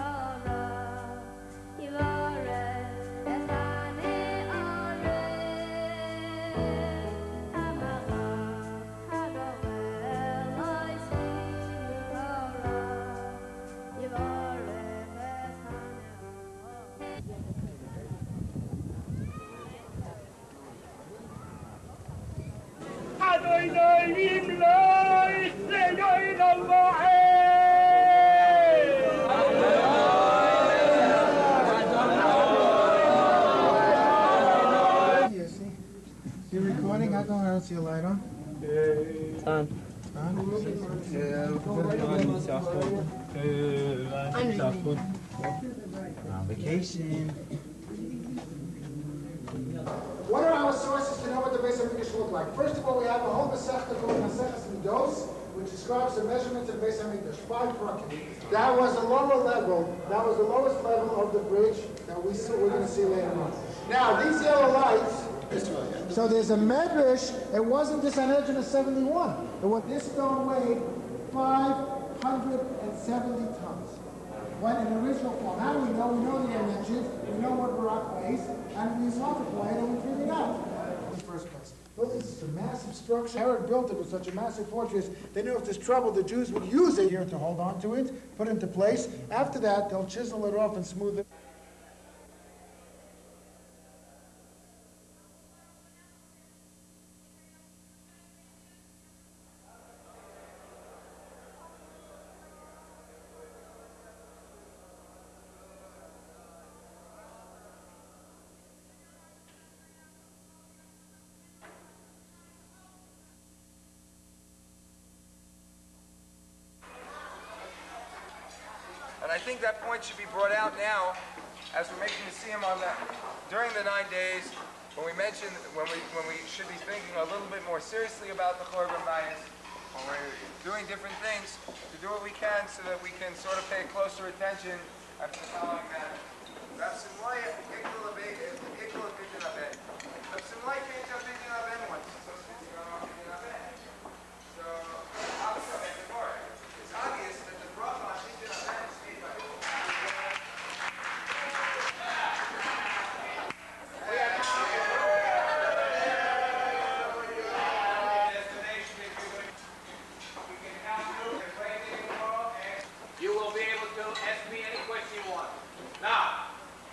How come I don't see a light on? It's on. On vacation. What are our sources to know what the Beis Hamikdash looked like? First of all, we have a whole Masechta called Maseches Midos, which describes the measurements of the Beis Hamikdash. 5 prakim. That was the lower level. That was the lowest level of the bridge that we're going to see later on. Now, these yellow lights. So there's a medrash. It wasn't this on Edge of 71. It was this stone weighed 570 tons. When in original form. How do we know? We know the dimensions. We know what rock weighs, and we multiply it and we figure it out. In the first place. Look, this is a massive structure. Herod built it with such a massive fortress. They knew if there's trouble, the Jews would use it here to hold on to it, put it into place. After that, they'll chisel it off and smooth it. And I think that point should be brought out now, as we're making the siyum on that during the 9 days, when we mentioned when we should be thinking a little bit more seriously about the Chorban Bayis, when we're doing different things, to do what we can so that we can sort of pay closer attention at the following manner. It's obvious that the bracha on Tikkun Aben is made by You will be able to ask me any question you want. Now,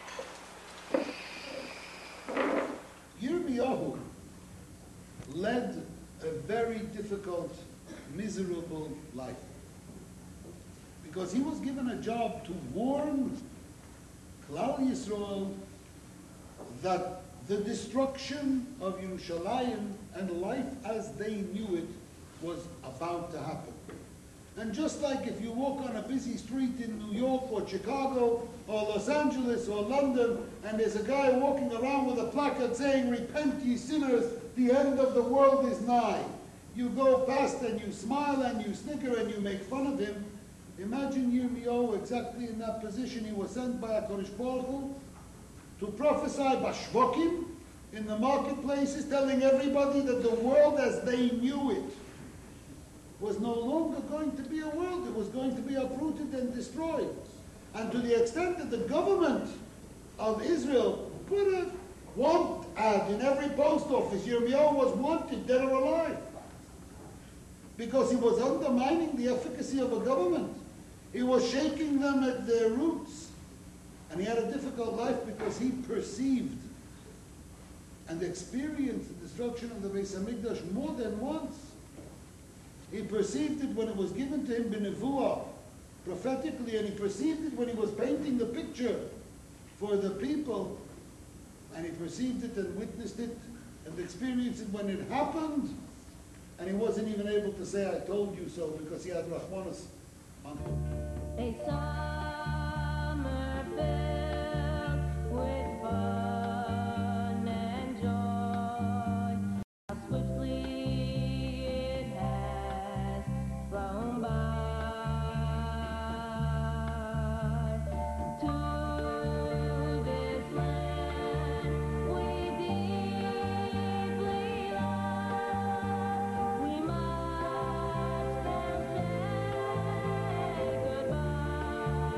Yirmiyahu led a very difficult, miserable life. Because he was given a job to warn Klal Yisrael that the destruction of Yerushalayim and life as they knew it was about to happen. And just like if you walk on a busy street in New York or Chicago or Los Angeles or London and there's a guy walking around with a placard saying, "Repent ye sinners, the end of the world is nigh." You go past and you smile and you snicker and you make fun of him. Imagine Yirmiyahu exactly in that position. He was sent by HaKadosh Baruch Hu to prophesy bashvokim in the marketplaces, telling everybody that the world as they knew it was no longer going to be a world. It was going to be uprooted and destroyed. And to the extent that the government of Israel put a want ad in every post office, Yirmiyahu was wanted, dead or alive. Because he was undermining the efficacy of a government. He was shaking them at their roots. And he had a difficult life because he perceived and experienced the destruction of the Beis Hamikdash more than once. He perceived it when it was given to him b'nevuah, prophetically, and he perceived it when he was painting the picture for the people, and he perceived it and witnessed it and experienced it when it happened, and he wasn't even able to say, "I told you so," because he had Rahmanas on him. A summer filled with fun and joy, how swiftly it has flown by. To this land we deeply love, we must now say goodbye.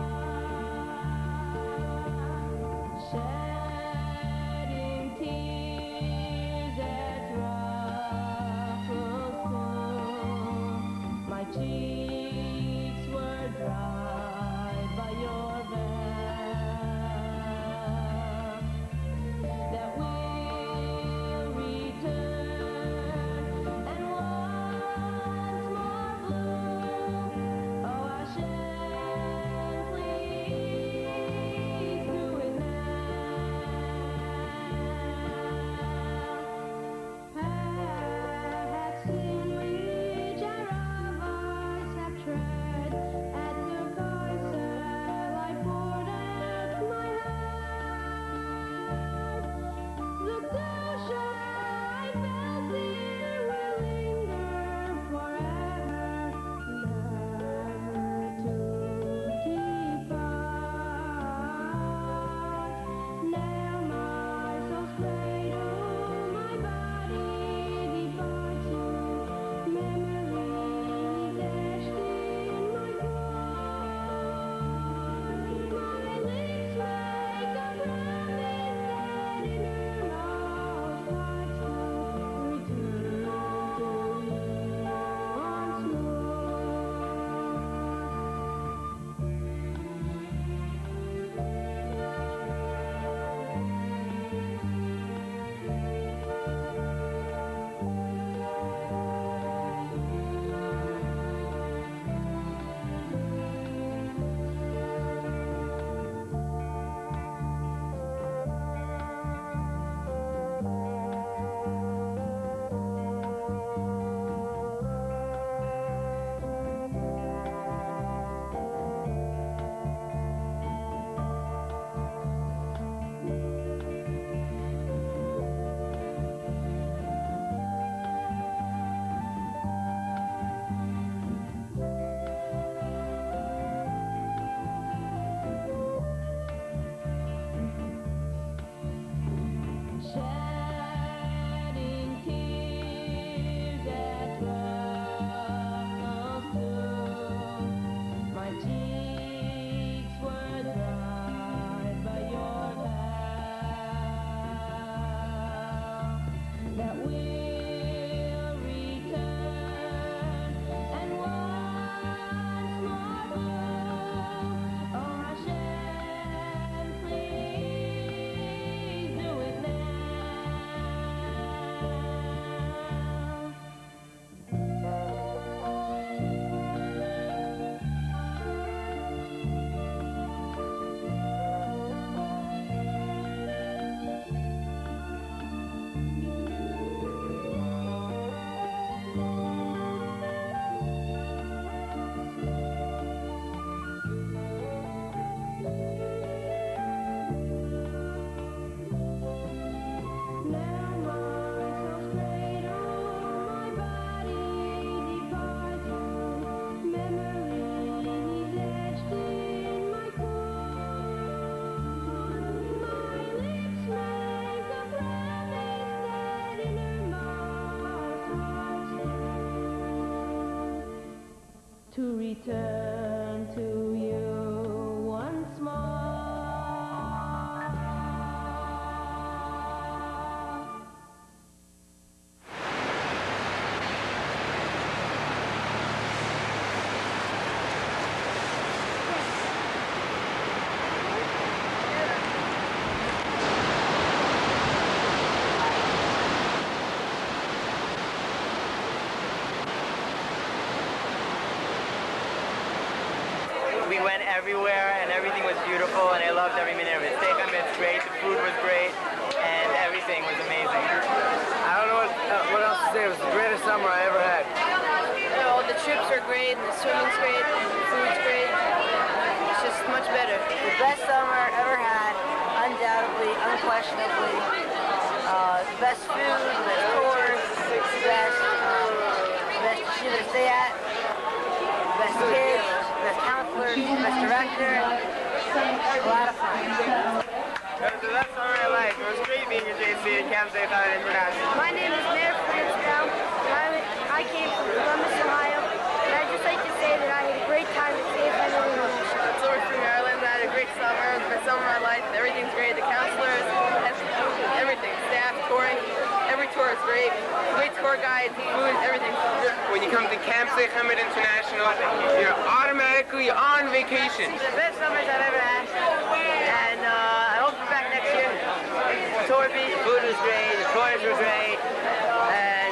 to return to you once more. We went everywhere and everything was beautiful and I loved every minute of it. Steak on it's great, the food was great, and everything was amazing. I don't know what else to say. It was the greatest summer I ever had. The trips are great, and the swimming's great, and the food's great. It's just much better. The best summer I ever had, undoubtedly, unquestionably. Best food, best tours, best shit to stay at, best kids, best counselors, best director. A lot of fun. It was the best summer of my life. It was great being at JC at Camp St. Clement International. My name is Mayor Franz Brown. I came from Columbus, Ohio, and I'd just like to say that I had a great time at St. Clement International. Silver Spring, Maryland. I had a great summer. It was the best summer of my life. Everything's great. The counselors, everything. Staff, touring. Every tour is great. Great tour guide, food, everything. When you come to Camp St. Clement International, you're automatically on vacation. It's the best summers I've ever had, and I hope to be back next year. The tour beat, the food was great, the tours were great, and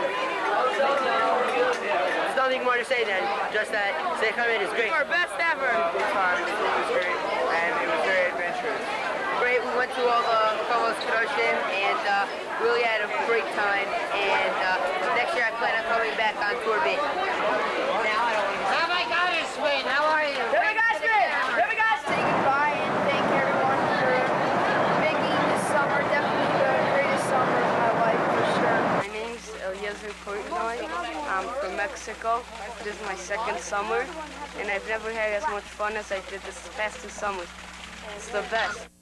there's nothing more to say than just that St. Clement is great. Our best ever. Good time. The food was great, and it was very adventurous. Great. We went to all the Kovos Kedoshim and really had a great time. And next year I plan on coming back on Tour B. Now I don't want to. Rabbi Gottesman, how are you? Rabbi Gottesman! Rabbi Gottesman! Say goodbye and thank everyone for making this summer definitely the greatest summer of my life for sure. My name's Eliezer Portnoy. I'm from Mexico. This is my second summer, and I've never had as much fun as I did this past 2 summers. It's the best.